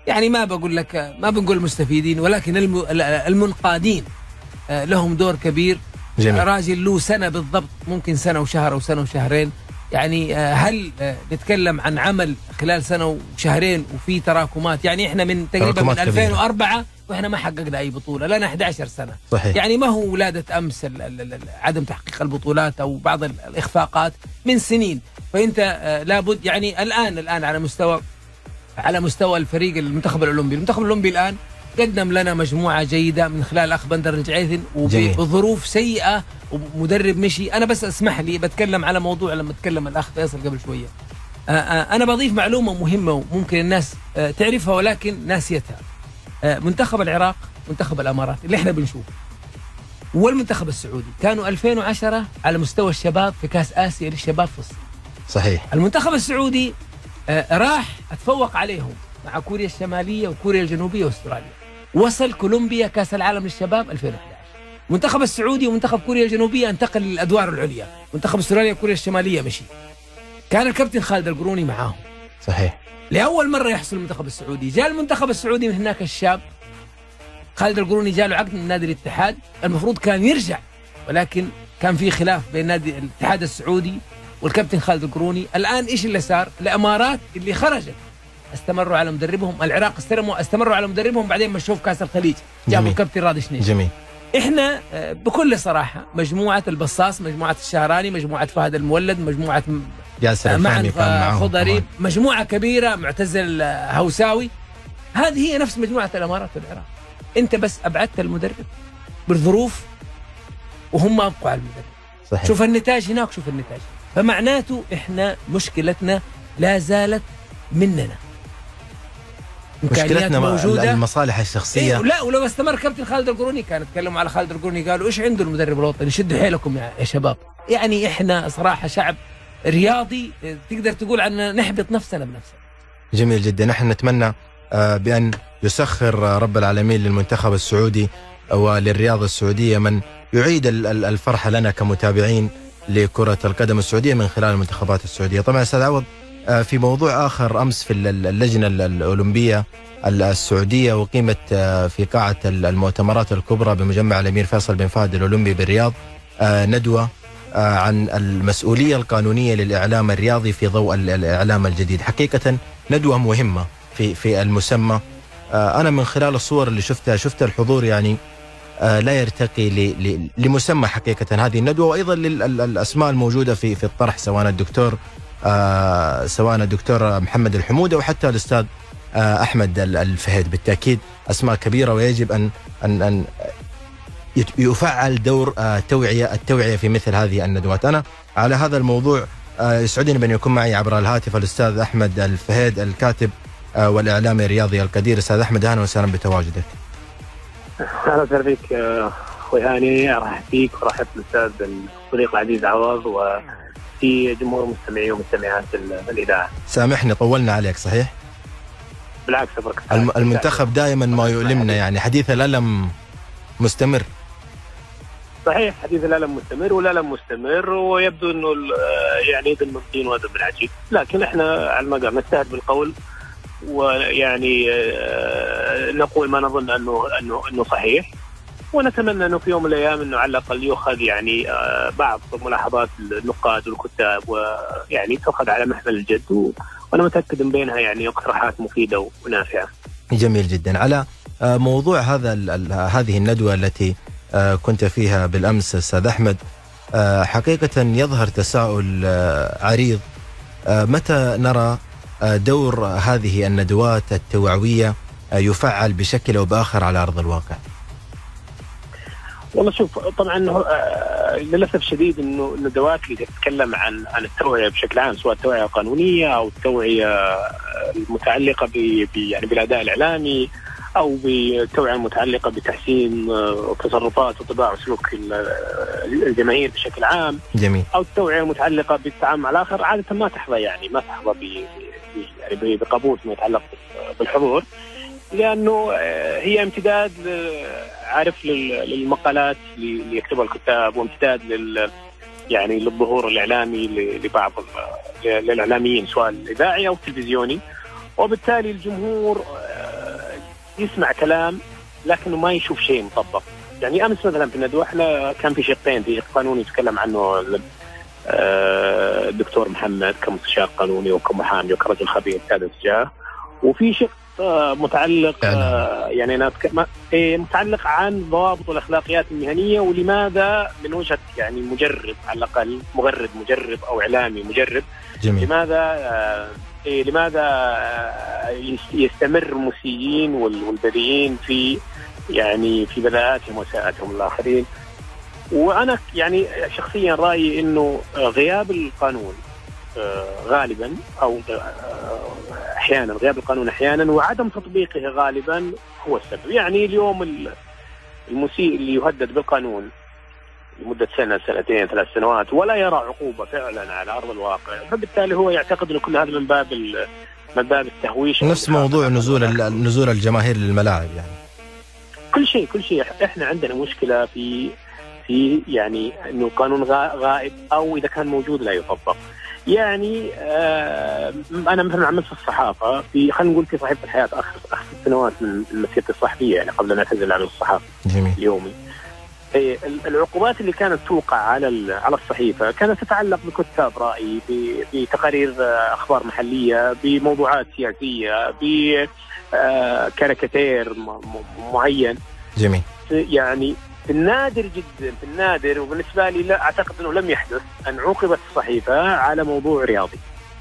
يعني ما بقول لك ما بنقول مستفيدين، ولكن المنقادين لهم دور كبير. جميل. راجل له سنة بالضبط، ممكن سنة وشهر أو سنة وشهرين. يعني هل نتكلم عن عمل خلال سنة وشهرين وفي تراكمات؟ يعني إحنا من تقريبا من ألفين وأربعة وإحنا ما حققنا أي بطولة، لنا أحد عشر سنة. صحيح. يعني ما هو ولادة أمس عدم تحقيق البطولات أو بعض الإخفاقات من سنين. فأنت لابد يعني الآن الآن على مستوى على مستوى الفريق المنتخب الأولمبي، المنتخب الأولمبي الآن قدم لنا مجموعة جيدة من خلال أخ بندر الجعيثن وبظروف سيئة ومدرب مشي. أنا بس اسمح لي بتكلم على موضوع لما تكلم الأخ فيصل قبل شوية. أنا بضيف معلومة مهمة وممكن الناس تعرفها ولكن ناسيتها. منتخب العراق، منتخب الأمارات اللي احنا بنشوفه، والمنتخب السعودي كانوا ألفين وعشرة على مستوى الشباب في كأس آسيا للشباب في الصين. صحيح. المنتخب السعودي راح اتفوق عليهم مع كوريا الشمالية وكوريا الجنوبية واستراليا. وصل كولومبيا كأس العالم للشباب ألفين وأحد عشر. منتخب السعودي ومنتخب كوريا الجنوبية انتقل للأدوار العليا. منتخب استراليا وكوريا الشمالية مشي. كان الكابتن خالد القروني معاهم. صحيح. لأول مرة يحصل المنتخب السعودي. جاء المنتخب السعودي من هناك الشاب خالد القروني، جاء له عقد من نادي الاتحاد، المفروض كان يرجع، ولكن كان في خلاف بين نادي الاتحاد السعودي والكابتن خالد القروني. الآن إيش اللي صار؟ الإمارات اللي خرجت استمروا على مدربهم، العراق استلموا استمروا على مدربهم، بعدين مشوا في كاس الخليج جابوا الكابتن راد شنيش. جميل. احنا بكل صراحه مجموعه البصاص، مجموعه الشهراني، مجموعه فهد المولد، مجموعه ياسر الفهمي كان خضري، مجموعه كبيره، معتز الهوساوي، هذه هي نفس مجموعه الامارات والعراق. انت بس ابعدت المدرب بالظروف وهم ابقوا على المدرب. صحيح. شوف النتاج هناك، شوف النتاج. فمعناته احنا مشكلتنا لا زالت مننا، مشكلتنا موجودة، المصالح الشخصية. إيه لا، ولو استمر كابتن خالد القروني كان يتكلموا على خالد القروني قالوا ايش عنده المدرب الوطني، شدوا حيلكم يا شباب. يعني احنا صراحة شعب رياضي تقدر تقول عننا نحبط نفسنا بنفسنا. جميل جدا. نحن نتمنى بأن يسخر رب العالمين للمنتخب السعودي وللرياضة السعودية من يعيد الفرحة لنا كمتابعين لكرة القدم السعودية من خلال المنتخبات السعودية. طبعا أستاذ عوض، في موضوع آخر، أمس في اللجنة الأولمبية السعودية وقيمت في قاعة المؤتمرات الكبرى بمجمع الأمير فيصل بن فهد الأولمبي بالرياض ندوة عن المسؤولية القانونية للإعلام الرياضي في ضوء الإعلام الجديد. حقيقة ندوة مهمة في في المسمى. أنا من خلال الصور اللي شفتها شفت الحضور يعني لا يرتقي لمسمى حقيقة هذه الندوة، وأيضا للأسماء الموجودة في في الطرح، سواء الدكتور آه سواء الدكتور محمد الحمودة وحتى الأستاذ آه أحمد الفهيد. بالتأكيد أسماء كبيرة ويجب أن أن أن يفعل دور آه توعية التوعية في مثل هذه الندوات. أنا على هذا الموضوع آه يسعدني بأن يكون معي عبر الهاتف الأستاذ أحمد الفهيد، الكاتب آه والإعلامي الرياضي القدير. أستاذ أحمد، أهلا وسهلا بتواجدك. أهلا وسهلا بك أخوي هاني، أرحب فيك ورحب بالأستاذ الصديق العزيز عوض و في جمهور مستمعي ومستمعات الإذاعة. سامحني طولنا عليك. صحيح؟ بالعكس أبرك. المنتخب دائما ما يؤلمنا، يعني حديث الألم مستمر. صحيح، حديث الألم مستمر والألم مستمر، ويبدو أنه يعني ذم الدين وذم العجيب، لكن احنا على المقام نجتهد بالقول، ويعني نقول ما نظن أنه أنه أنه صحيح، ونتمنى أنه في يوم من الأيام أنه على الأقل يؤخذ يعني بعض ملاحظات النقاد والكتاب ويعني تؤخذ على محمل الجد، وأنا متأكد من بينها يعني اقتراحات مفيدة ونافعة. جميل جدا. على موضوع هذا هذه الندوة التي كنت فيها بالأمس أستاذ أحمد، حقيقة يظهر تساؤل عريض، متى نرى دور هذه الندوات التوعوية يفعل بشكل أو بآخر على أرض الواقع؟ والله شوف، طبعا للأسف الشديد انه الندوات اللي تتكلم عن عن التوعية بشكل عام، سواء التوعية القانونية او التوعية المتعلقة ب يعني بالأداء الإعلامي، او بالتوعية المتعلقة بتحسين تصرفات وطباع وسلوك الجماهير بشكل عام. جميل. او التوعية المتعلقة بالتعامل مع الآخر، عادة ما تحظى يعني ما تحظى ب يعني بقبول فيما يتعلق بالحضور، لأنه هي امتداد عارف للمقالات اللي يكتبها الكتاب، وامتداد لل يعني للظهور الإعلامي لبعض الإعلاميين سواء الإذاعي أو التلفزيوني، وبالتالي الجمهور يسمع كلام لكنه ما يشوف شيء مطبق. يعني امس مثلا في الندوه احنا كان في شقين، في قانون يتكلم عنه الدكتور محمد كمستشار قانوني وكمحامي وكرجل خبير سادة جاه، وفي شق متعلق يعني أنا متعلق عن ضوابط والأخلاقيات المهنية، ولماذا من وجهة يعني مجرب على الأقل مغرد مجرب أو إعلامي مجرب جميل. لماذا إيه لماذا يستمر المسيئين والبذيئين في يعني في بذاءاتهم وساءاتهم الآخرين. وأنا يعني شخصيا رأيي إنه غياب القانون غالبا أو أحيانا غياب القانون أحيانا وعدم تطبيقه غالبا هو السبب. يعني اليوم المسيء اللي يهدد بالقانون لمدة سنة سنتين ثلاث سنوات ولا يرى عقوبة فعلا على أرض الواقع، فبالتالي هو يعتقد أن كل هذا من باب من باب التهويش. نفس موضوع نزول نزول الجماهير للملاعب، يعني كل شيء كل شيء احنا عندنا مشكلة في في يعني إنه القانون غائب أو إذا كان موجود لا يطبق. يعني آه أنا مثلا عملت في الصحافة في خلينا نقول في صحيفة الحياة آخر آخر سنوات من مسيرتي الصحفية، يعني قبل أن أعتزل عن الصحافة اليومي. العقوبات اللي كانت توقع على على الصحيفة كانت تتعلق بكتاب رأي، بتقارير أخبار محلية، بموضوعات سياسية، بكاريكاتير معين. جميل. يعني في النادر جدا في النادر وبالنسبة لي لا أعتقد أنه لم يحدث أن عوقبت الصحيفة على موضوع رياضي.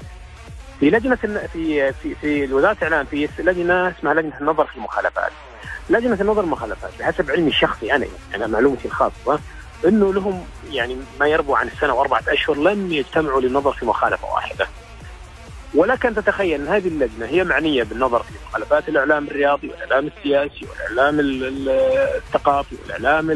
في لجنة في في في وزارة الإعلام في لجنة اسمها لجنة النظر في المخالفات. لجنة النظر المخالفات بحسب علمي الشخصي أنا أنا معلومتي الخاصة إنه لهم يعني ما يربو عن السنة وأربعة أشهر لم يجتمعوا للنظر في مخالفة واحدة. ولك أن تتخيل أن هذه اللجنة هي معنية بالنظر في مخالفات الإعلام الرياضي والإعلام السياسي والإعلام الثقافي والإعلام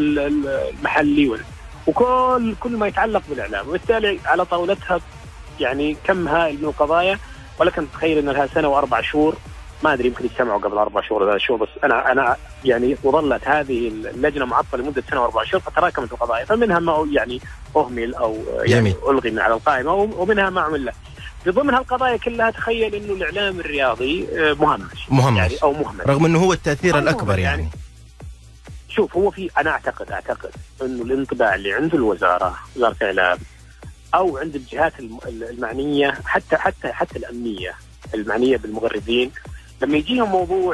المحلي وكل كل ما يتعلق بالإعلام، وبالتالي على طاولتها يعني كم هائل من القضايا. ولك أن تتخيل أن لها سنة وأربع شهور، ما أدري يمكن يجتمعوا قبل أربع شهور ولا شهور، بس أنا أنا يعني وظلت هذه اللجنة معطلة لمدة سنة وأربع شهور فتراكمت القضايا، فمنها ما يعني أهمل أو يعني ألغي من على القائمة ومنها ما عمل له. في ضمن هالقضايا كلها تخيل إنه الإعلام الرياضي مهمش مهمش يعني أو مهمل، رغم إنه هو التأثير الأكبر. يعني. يعني شوف هو في أنا أعتقد أعتقد إنه الانطباع اللي عند الوزارة وزارة الإعلام أو عند الجهات المعنية حتى حتى حتى الأمنية المعنية بالمغردين لما يجيهم موضوع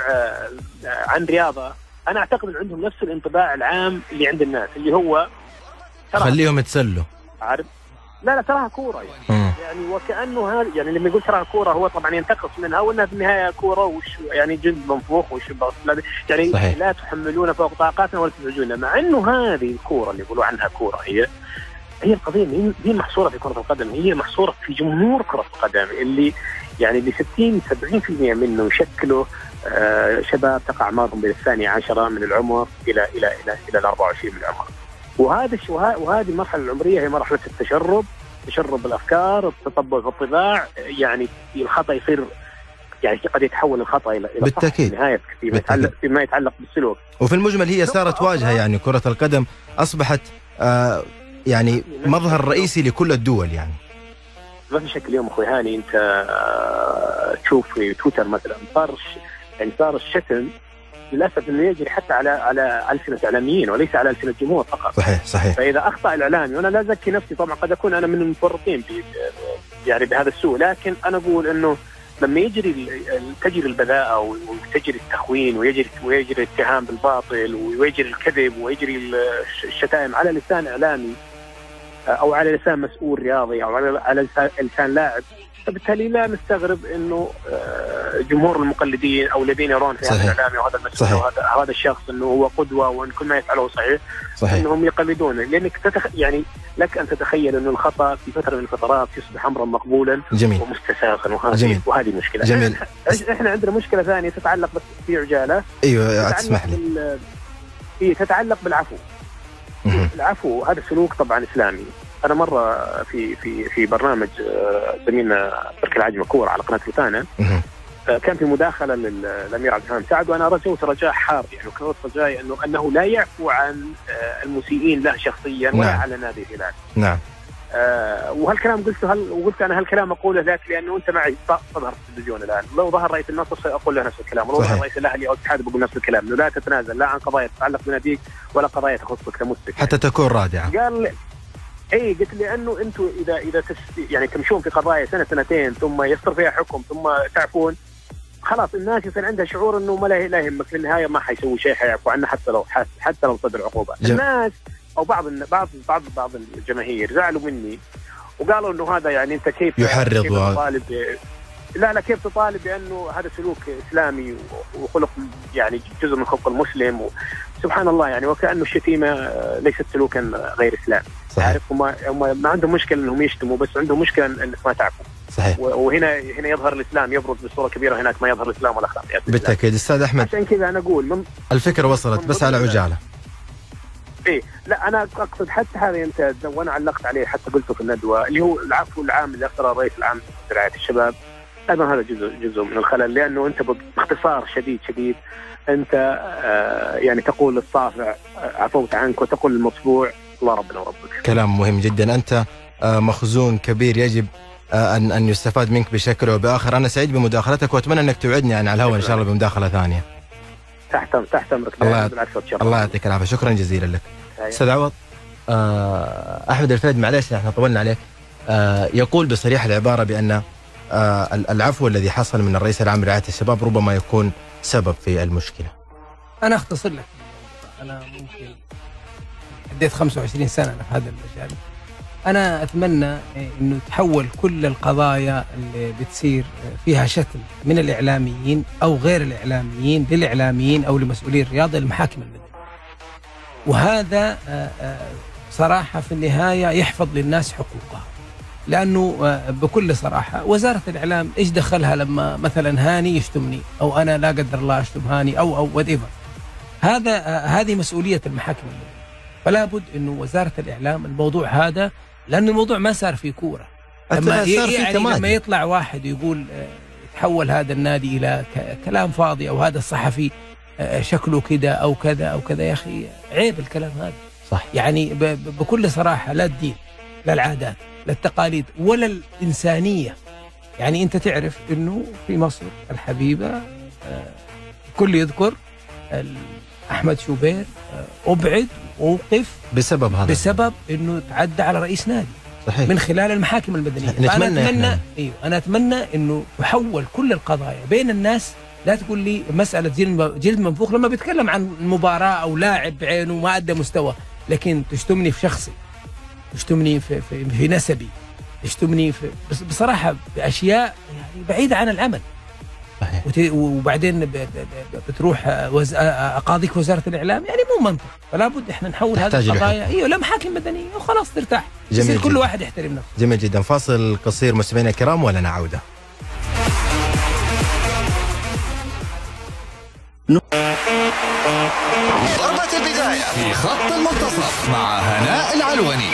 عن رياضة، أنا أعتقد إن عندهم نفس الانطباع العام اللي عند الناس اللي هو خليهم يتسلوا. عارف؟ لا لا تراها كورة يعني, يعني وكأنه هذا يعني لما يقول تراها كورة هو طبعا ينتقص منها وإنها في النهاية كورة وش يعني جلد منفوخ وش يعني صحيح. لا تحملون فوق طاقاتنا ولا تزعجونا، مع إنه هذه الكورة اللي يقولوا عنها كورة هي هي القضية هي محصورة في كرة القدم، هي محصورة في جمهور كرة القدم اللي يعني ب ستين سبعين بالمئة منه يشكلوا آه شباب تقع أعمارهم بين الثانية عشرة من العمر إلى إلى إلى إلى الأربعة وعشرين من العمر. وهذا وهذه المرحلة العمرية هي مرحلة التشرب، تشرب الأفكار، التطبع في الطباع. يعني الخطأ يصير يعني قد يتحول الخطأ إلى إلى بالتأكيد نهاية فيما يتعلق فيما يتعلق بالسلوك. وفي المجمل هي صارت واجهة، يعني كرة القدم أصبحت آه يعني مظهر رئيسي لكل الدول. يعني ما في شك اليوم أخوي هاني أنت تشوف في تويتر مثلا صار يعني صار الشتم للأسف إنه يجري حتى على على ألسنة إعلاميين وليس على ألسنة الجمهور فقط. صحيح صحيح. فإذا أخطأ الإعلامي، وأنا لا أزكي نفسي طبعا قد أكون أنا من المفرطين يعني بهذا السوء، لكن أنا أقول إنه لما يجري تجري البذاءة وتجري التخوين ويجري ويجري الاتهام بالباطل ويجري الكذب ويجري الشتائم على لسان إعلامي أو على لسان مسؤول رياضي أو على على لسان لاعب، فبالتالي لا نستغرب إنه جمهور المقلدين أو الذين يرون في هذا الإعلامي وهذا المسؤول وهذا هذا الشخص إنه هو قدوة وأن كل ما يفعله صحيح, صحيح. إنهم يقلدونه، لأنك تتخ... يعني لك أن تتخيل إنه الخطأ في فترة من الفترات يصبح أمرا مقبولا جميل. ومستساغا، وهذه وهذه مشكلة. جميل. إحنا عندنا مشكلة ثانية تتعلق بس في عجالة. أيوة تسمح لي. بال... هي تتعلق بالعفو. العفو هذا سلوك طبعا إسلامي. أنا مرة في في في برنامج زميلنا تركي العجمة كورة على قناة روتانا كان في مداخلة للأمير عبد الحميد سعد، وأنا رجوت رجاء حار يعني وكنت رجاء إنه أنه لا يعفو عن المسيئين له شخصيا ولا نعم. على نادي الهلال. نعم. آه وهالكلام قلته هل وقلت انا هالكلام اقوله لك لانه انت معي تظهر في التلفزيون الان، لو ظهر رئيس النصر ساقول له نفس الكلام، ولو ظهر رئيس الاهلي او الاتحاد بقول نفس الكلام، انه لا تتنازل لا عن قضايا تتعلق بناديك ولا قضايا تخصك كمسلم حتى تكون رادعه. قال اي قلت لي انه انتم اذا اذا تس يعني تمشون في قضايا سنه سنتين ثم يصدر فيها حكم ثم تعفون، خلاص الناس يصير عندها شعور انه ما لا يهمك في النهايه ما حيسوي شيء حيعفو عنه حتى لو حتى لو صدر عقوبه. الناس او بعض بعض بعض بعض الجماهير زعلوا مني وقالوا انه هذا يعني انت كيف يحرض كيف تطالب لا لا كيف تطالب بانه هذا سلوك اسلامي وخلق يعني جزء من خلق المسلم، سبحان الله يعني وكأنه الشتيمه ليست سلوكا غير اسلامي. عارف هم هم ما عندهم مشكله انهم يشتموا، بس عندهم مشكله انك ما تعفو. صحيح. وهنا هنا يظهر الاسلام يبرز بصوره كبيره، هناك ما يظهر الاسلام والاخلاقيات. بالتاكيد استاذ احمد، عشان كذا انا اقول من الفكره وصلت بس على عجاله. ايه لا انا اقصد حتى هذا انت وانا علقت عليه حتى قلته في الندوه اللي هو العفو العام اللي اختاره الرئيس العام لرعايه الشباب، ايضا هذا جزء جزء من الخلل، لانه انت باختصار شديد شديد انت آه يعني تقول للصافع عفوت عنك وتقول للمطبوع الله ربنا وربك. كلام مهم جدا. انت آه مخزون كبير يجب آه ان ان يستفاد منك بشكل او باخر. انا سعيد بمداخلتك واتمنى انك توعدني عن على الهواء ان شاء الله بمداخله ثانيه. تحت تحت امرك. الله الله يعطيك العافيه، شكرا جزيلا لك. استاذ عوض، آه احمد الفهد معلش احنا طولنا عليك، آه يقول بصريح العباره بان آه العفو الذي حصل من الرئيس العام لرعايه الشباب ربما يكون سبب في المشكله. انا اختصر لك، انا ممكن عديت خمسة وعشرين سنه في هذا المجال. انا اتمنى انه تحول كل القضايا اللي بتصير فيها شتم من الاعلاميين او غير الاعلاميين للاعلاميين او لمسؤولي الرياضه للمحاكم المدنيه. وهذا صراحه في النهايه يحفظ للناس حقوقها. لانه بكل صراحه وزاره الاعلام ايش دخلها لما مثلا هاني يشتمني او انا لا قدر الله اشتم هاني او او وات ايفر. هذا هذه مسؤوليه المحاكم المدنيه. فلا بد انه وزاره الاعلام الموضوع هذا، لأن الموضوع ما صار في كورة. لما يعني لما يطلع واحد يقول تحول هذا النادي إلى كلام فاضي أو هذا الصحفي شكله كذا أو كذا أو كذا، يا أخي عيب الكلام هذا. صح. يعني بكل صراحة لا الدين لا العادات لا التقاليد ولا الإنسانية. يعني أنت تعرف أنه في مصر الحبيبة كل يذكر أحمد شوبير أبعد ووقف بسبب هذا بسبب انه تعدى على رئيس نادي. صحيح. من خلال المحاكم المدنيه. نتمنى أنا اتمنى ايوه انا اتمنى انه تحول كل القضايا بين الناس. لا تقول لي مساله جلد منفوخ لما بيتكلم عن مباراه او لاعب بعينه ما ادى مستوى، لكن تشتمني في شخصي، تشتمني في في, في نسبي، تشتمني في بصراحه باشياء يعني بعيده عن العمل. صحيح. وبعدين بتروح اقاضيك وزاره الاعلام، يعني مو منطق. فلا بد احنا نحول هذه القضايا ايوه لمحاكم مدنيه وخلاص ترتاح. يصير كل واحد يحترم نفسه. جميل جدا. فاصل قصير مستمعينا الكرام ولنا عوده. ضربة البداية في خط المنتصف مع هناء العلوني.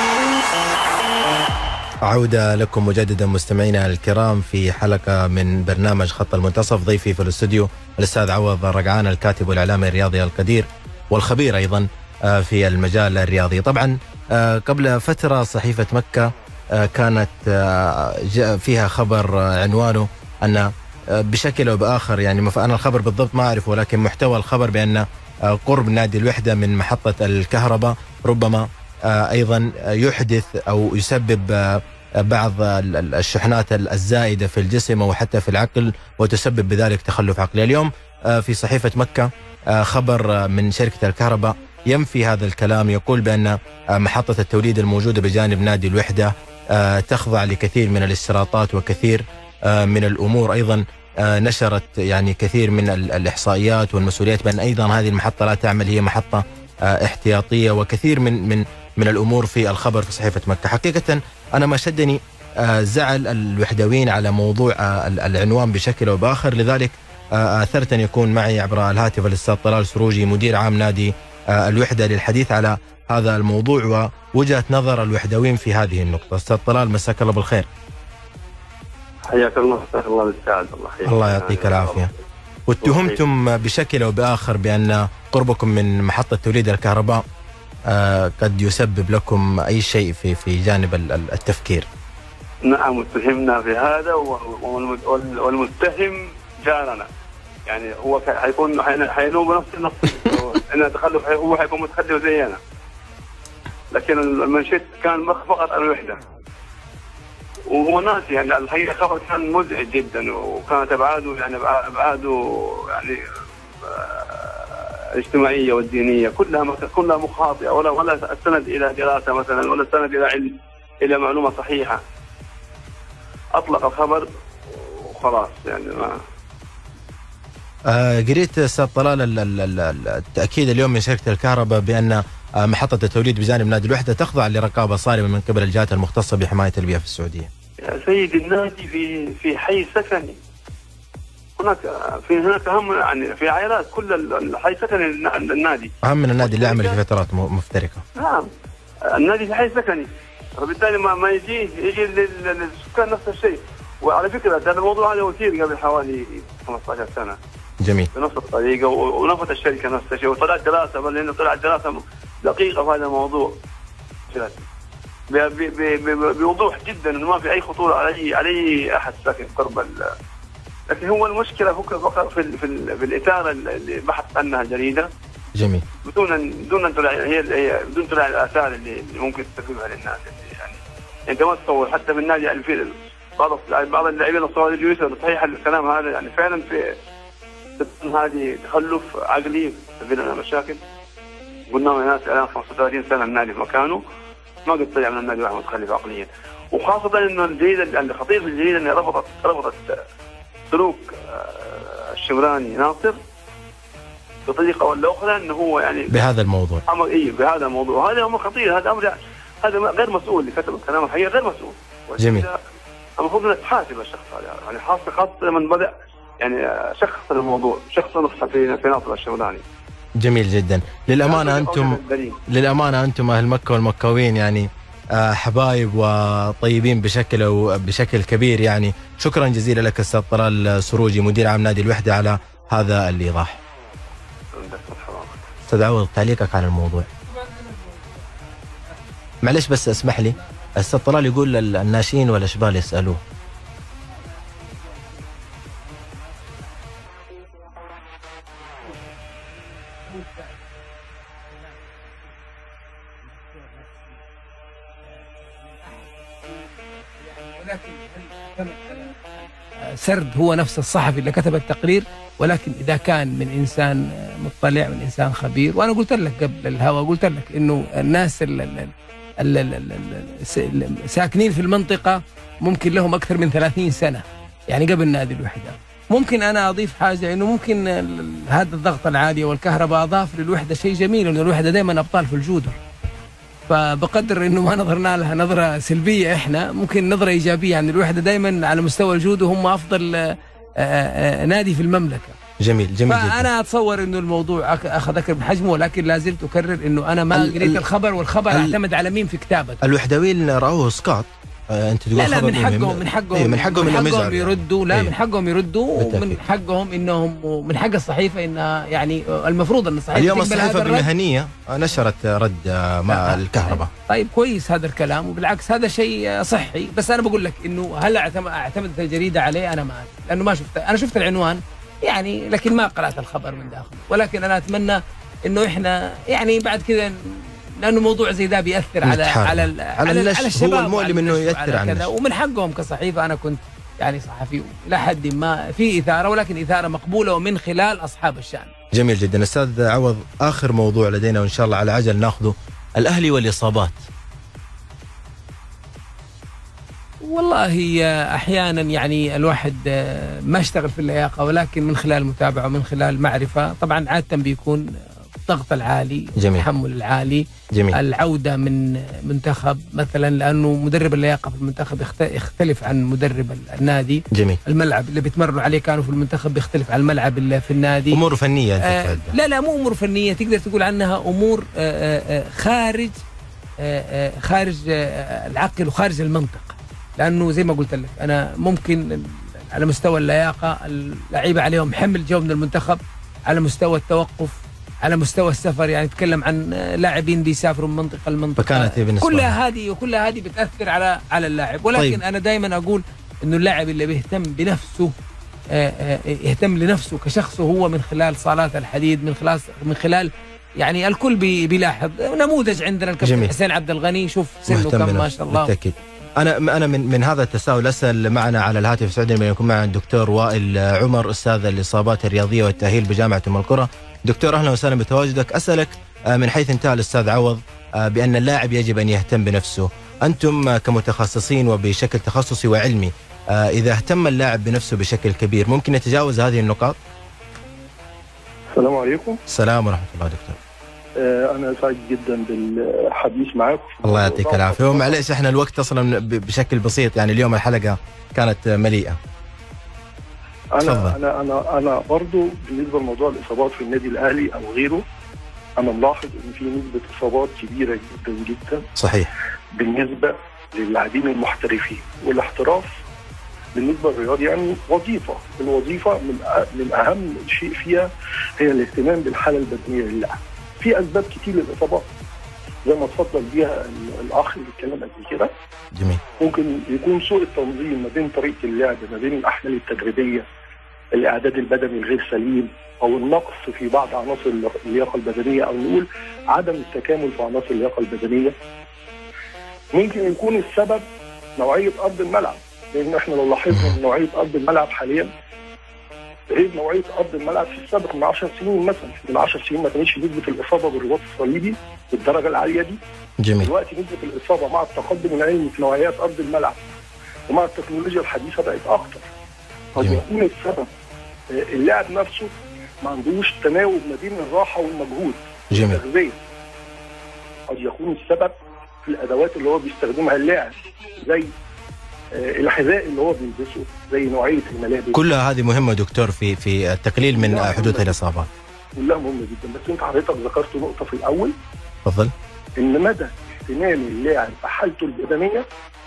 عودة لكم مجددا مستمعينا الكرام في حلقة من برنامج خط المنتصف. ضيفي في الاستوديو الأستاذ عوض الرقعان، الكاتب والإعلامي الرياضي القدير والخبير أيضا في المجال الرياضي. طبعا قبل فترة صحيفة مكة كانت فيها خبر عنوانه أن بشكل أو بآخر، يعني أنا الخبر بالضبط ما أعرف، ولكن محتوى الخبر بأن قرب نادي الوحدة من محطة الكهرباء ربما أيضا يحدث أو يسبب بعض الشحنات الزائدة في الجسم أو حتى في العقل وتسبب بذلك تخلف عقلي. اليوم في صحيفة مكة خبر من شركة الكهرباء ينفي هذا الكلام، يقول بأن محطة التوليد الموجودة بجانب نادي الوحدة تخضع لكثير من الاستراطات وكثير من الأمور. أيضا نشرت يعني كثير من الإحصائيات والمسؤوليات بأن أيضا هذه المحطة لا تعمل، هي محطة احتياطية، وكثير من من من الأمور في الخبر في صحيفة مكة. حقيقة أنا ما شدني زعل الوحدويين على موضوع العنوان بشكل أو بآخر، لذلك آثرت أن يكون معي عبر الهاتف الأستاذ طلال سروجي مدير عام نادي الوحدة للحديث على هذا الموضوع ووجهة نظر الوحدويين في هذه النقطة. أستاذ طلال مساك الله بالخير. حياك الله. مساك الله بالسعادة. الله يحييك. الله يعطيك العافية. واتهمتم بشكل أو بآخر بأن قربكم من محطة توليد الكهرباء آه قد يسبب لكم أي شيء في في جانب التفكير. نعم متهمنا في هذا، والمتهم جارنا، يعني هو حيكون حينوب نفس النص ان تخلف، هو حيكون متخلف زينا، لكن المنشد كان فقط الوحده، وهو ناسي يعني الحقيقه الخبر كان مزعج جدا، وكانت ابعاده يعني ابعاده يعني الاجتماعيه والدينيه كلها كلها مخاطئه، ولا ولا استند الى دراسه مثلا، ولا استند الى علم، الى معلومه صحيحه. اطلق الخبر وخلاص يعني ما. آه قريت استاذ طلال التاكيد اليوم من شركه الكهرباء بان محطه التوليد بجانب نادي الوحده تخضع لرقابه صارمه من قبل الجهات المختصه بحمايه البيئه في السعوديه. يا سيدي النادي في في حي سكني، هناك في هناك اهم يعني في عائلات، كل الحي سكني النادي اهم من النادي اللي يعمل في فترات مفترقه. نعم النادي في حي سكني، وبالتالي ما ما يجي يجي للسكان نفس الشيء. وعلى فكره هذا الموضوع هذا وثير قبل حوالي خمسة عشر سنه. جميل. بنفس الطريقه، ونفت الشركه نفس الشيء، وطلعت دراسه، بل انه طلعت دراسه دقيقه في هذا الموضوع بوضوح جدا انه ما في اي خطوره على اي على اي احد ساكن قرب. لكن هو المشكله فقط في في, في الاثاره اللي بحثت عنها الجريده. جميل. بدون بدون ان تطلع هي بدون تطلع الاثار اللي ممكن تسببها للناس يعني. انت ما تصور حتى من النادي يعني في بعض بعض اللاعبين الصغار اللي يجوا صحيح الكلام هذا، يعني فعلا في هذه تخلف عقلي تسبب لنا مشاكل. قلنا لهم يا ناس الان خمسة وثلاثين سنه النادي في مكانه، ما قد طلع من النادي واحد متخلف عقليا. وخاصه انه الجريده الخطير في الجريده انها ربطت ربطت سلوك الشمراني ناصر بطريقه ولا اخرى انه هو يعني بهذا الموضوع. امر اي بهذا الموضوع، وهذا امر خطير، هذا امر هذا غير مسؤول اللي كتب الكلام الحقيقه غير مسؤول. جميل. المفروض ان تحاسب الشخص هذا، يعني خاصه خاصه من بدا يعني شخص الموضوع، شخص نفسه في في ناصر الشمراني. جميل جدا. للامانه انتم للامانه انتم اهل مكه والمكاوين يعني حبايب وطيبين بشكل وبشكل كبير، يعني شكرا جزيلا لك استاذ طلال سروجي مدير عام نادي الوحده على هذا الايضاح. استاذ عوض تعليقك على الموضوع. معلش بس اسمح لي، استاذ طلال يقول الناشئين والاشبال يسالوه. سرد هو نفس الصحفي اللي كتب التقرير، ولكن إذا كان من إنسان مطلع، من إنسان خبير. وأنا قلت لك قبل الهوا، قلت لك إنه الناس الساكنين في المنطقة ممكن لهم أكثر من ثلاثين سنة يعني قبل نادي الوحدة. ممكن أنا أضيف حاجة، إنه ممكن هذا الضغط العالي والكهرباء أضاف للوحدة شيء جميل، إنه الوحدة دائما أبطال في الجودر، فبقدر انه ما نظرنا لها نظره سلبيه، احنا ممكن نظره ايجابيه. يعني الوحده دائما على مستوى الجود وهم افضل آآ آآ نادي في المملكه. جميل جميل جدا. فانا اتصور انه الموضوع اخذ اكبر بحجمه، ولكن لا زلت اكرر انه انا ما قريت الخبر، والخبر اعتمد على مين في كتابته. الوحدويين راوه سكوت. انت تقول لا لا من حقهم من حقهم أيه من حقهم, من حقهم, حقهم يردوا. لا أيه. من حقهم يردوا، ومن حقهم انهم من حق الصحيفه انها يعني المفروض ان الصحيفه اليوم الصحيفه بمهنيه نشرت رد مع الكهرباء. طيب كويس هذا الكلام، وبالعكس هذا شيء صحي. بس انا بقول لك انه هل اعتمدت الجريده عليه؟ انا ما أعرف، لانه ما شفت. انا شفت العنوان يعني، لكن ما قرات الخبر من داخله. ولكن انا اتمنى انه احنا يعني بعد كذا، لانه موضوع زي ده بياثر على على على, على, على الشباب. هو المؤلم انه ياثر على كذا، ومن حقهم كصحيفه. انا كنت يعني صحفي الى حد ما في اثاره، ولكن اثاره مقبوله ومن خلال اصحاب الشان. جميل جدا. استاذ عوض، اخر موضوع لدينا وان شاء الله على عجل ناخذه، الاهلي والاصابات. والله احيانا يعني الواحد ما اشتغل في اللياقه، ولكن من خلال متابعه ومن خلال معرفه. طبعا عاده بيكون الضغط العالي، التحمل العالي، جميل. العودة من منتخب مثلا، لأنه مدرب اللياقة في المنتخب يختلف عن مدرب النادي. جميل. الملعب اللي بيتمرنوا عليه كانوا في المنتخب بيختلف عن الملعب اللي في النادي. أمور فنية آه لا لا مو أمور فنية، تقدر تقول عنها أمور آه آه خارج آه خارج آه العقل وخارج المنطق. لأنه زي ما قلت لك أنا ممكن على مستوى اللياقة اللعيبة عليهم حمل جو من المنتخب، على مستوى التوقف على مستوى السفر، يعني نتكلم عن لاعبين بيسافروا من منطقه لمنطقه، فكانت بالنسبة كلها هذه وكلها هذه بتاثر على على اللاعب. ولكن طيب. انا دائما اقول انه اللاعب اللي بيهتم بنفسه يهتم لنفسه كشخص هو من خلال صالات الحديد، من خلال من خلال يعني الكل بيلاحظ نموذج عندنا الكابتن حسين عبد الغني، شوف سنه كم ما شاء الله. بالتأكيد. انا انا من من هذا التساؤل اسال معنا على الهاتف، سعيد ان يكون معنا الدكتور وائل عمر استاذ الاصابات الرياضيه والتاهيل بجامعه ام القرى. دكتور اهلا وسهلا بتواجدك. اسالك من حيث انتهى الاستاذ عوض بان اللاعب يجب ان يهتم بنفسه، انتم كمتخصصين وبشكل تخصصي وعلمي اذا اهتم اللاعب بنفسه بشكل كبير ممكن يتجاوز هذه النقاط؟ السلام عليكم. السلام ورحمه الله دكتور. أنا سعيد جدا بالحديث معك. الله يعطيك العافية. ومعليش احنا الوقت أصلا بشكل بسيط، يعني اليوم الحلقة كانت مليئة. أنا فضل. أنا أنا أنا برضو بالنسبة لموضوع الإصابات في النادي الأهلي أو غيره، أنا ملاحظ إن في نسبة إصابات كبيرة جدا جدا. صحيح. بالنسبة للاعبين المحترفين، والاحتراف بالنسبة للرياضي يعني وظيفة، الوظيفة من من أهم شيء فيها هي الاهتمام بالحالة البدنية للاعب. في اسباب كتير للاصابات زي ما اتفضل بيها الاخ اللي اتكلم قبل كده. جميل. ممكن يكون سوء التنظيم ما بين طريقه اللعب، ما بين الاحمال التدريبيه، الاعداد البدني الغير سليم، او النقص في بعض عناصر اللياقه البدنيه، او نقول عدم التكامل في عناصر اللياقه البدنيه. ممكن يكون السبب نوعيه ارض الملعب، لان احنا لو لاحظنا نوعيه ارض الملعب حاليا غير نوعيه ارض الملعب في السابق من عشر سنين مثلا. من عشر سنين ما كانتش نسبه الاصابه بالرباط الصليبي بالدرجه العاليه دي. جميل. دلوقتي نسبه الاصابه مع التقدم العلمي في نوعيات ارض الملعب ومع التكنولوجيا الحديثه بقت اكثر. قد يكون السبب اللاعب نفسه ما عندوش تناوب ما بين الراحه والمجهود. جميل. التغذيه. قد يكون السبب في الادوات اللي هو بيستخدمها اللاعب، زي الحذاء اللي هو بيلبسه، زي نوعيه الملابس. كلها هذه مهمه دكتور في في التقليل من حدوث الاصابات. كلها مهمه جدا، بس انت حضرتك ذكرت نقطه في الاول. تفضل. ان مدى اهتمام اللاعب بحالته البدنيه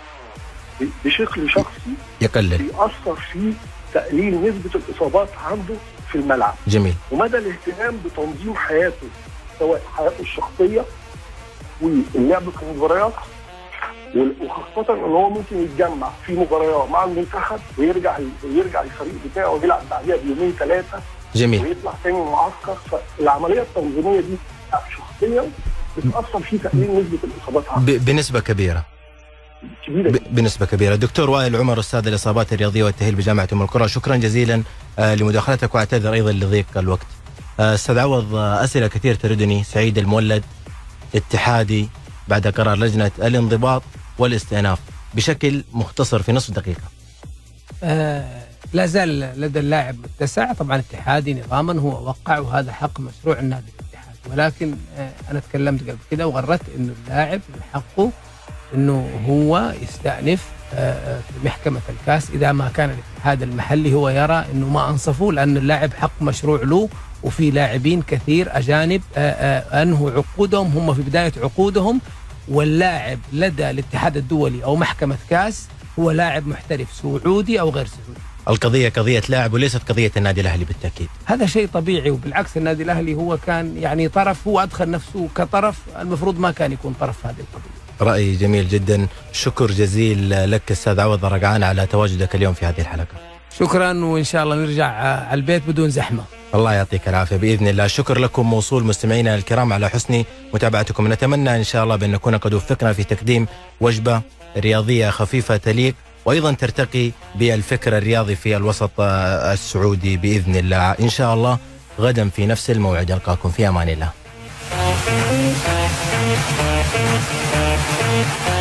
بشكل شخصي يقلل، بيأثر في تقليل نسبه الاصابات عنده في الملعب. جميل. ومدى الاهتمام بتنظيم حياته، سواء حياته الشخصيه واللعب في المباريات، وخاصة ان هو ممكن يتجمع في مباريات مع المنتخب ويرجع ويرجع الفريق بتاعه ويلعب بعديها بيومين ثلاثة. جميل. ويطلع تاني معسكر. فالعملية التنظيمية دي شخصيا بتأثر في تقليل نسبة الإصابات عنده بنسبة كبيرة. كبيرة ب... بنسبة كبيرة. دكتور وائل عمر أستاذ الإصابات الرياضية والتأهيل بجامعة أم القرى، شكرا جزيلا آه لمداخلتك، وأعتذر أيضا لضيق الوقت. آه أستاذ عوض، آه أسئلة كثير تردني. سعيد المولد اتحادي بعد قرار لجنة الانضباط والاستئناف، بشكل مختصر في نصف دقيقة. آه لا زال لدى اللاعب متسع، طبعا اتحادي نظاما هو وقع، وهذا حق مشروع النادي الاتحاد، ولكن آه أنا تكلمت قبل كده وغردت إنه اللاعب من حقه إنه هو يستأنف آه في محكمة الكاس إذا ما كان الاتحاد المحلي هو يرى إنه ما أنصفوه، لأن اللاعب حق مشروع له، وفي لاعبين كثير أجانب آه آه أنهوا عقودهم هم في بداية عقودهم، واللاعب لدى الاتحاد الدولي أو محكمة كاس هو لاعب محترف سعودي أو غير سعودي. القضية قضية لاعب وليست قضية النادي الأهلي بالتأكيد. هذا شيء طبيعي، وبالعكس النادي الأهلي هو كان يعني طرف، هو أدخل نفسه كطرف، المفروض ما كان يكون طرف هذه القضية. رأي جميل جدا. شكر جزيل لك أستاذ عوض رقعان على تواجدك اليوم في هذه الحلقة. شكرا، وإن شاء الله نرجع على البيت بدون زحمة. الله يعطيك العافية بإذن الله. شكر لكم موصول مستمعينا الكرام على حسن متابعتكم. نتمنى إن شاء الله بأن نكون قد وفقنا في تقديم وجبة رياضية خفيفة تليق، وأيضا ترتقي بالفكر الرياضي في الوسط السعودي بإذن الله. إن شاء الله غدا في نفس الموعد ألقاكم في أمان الله.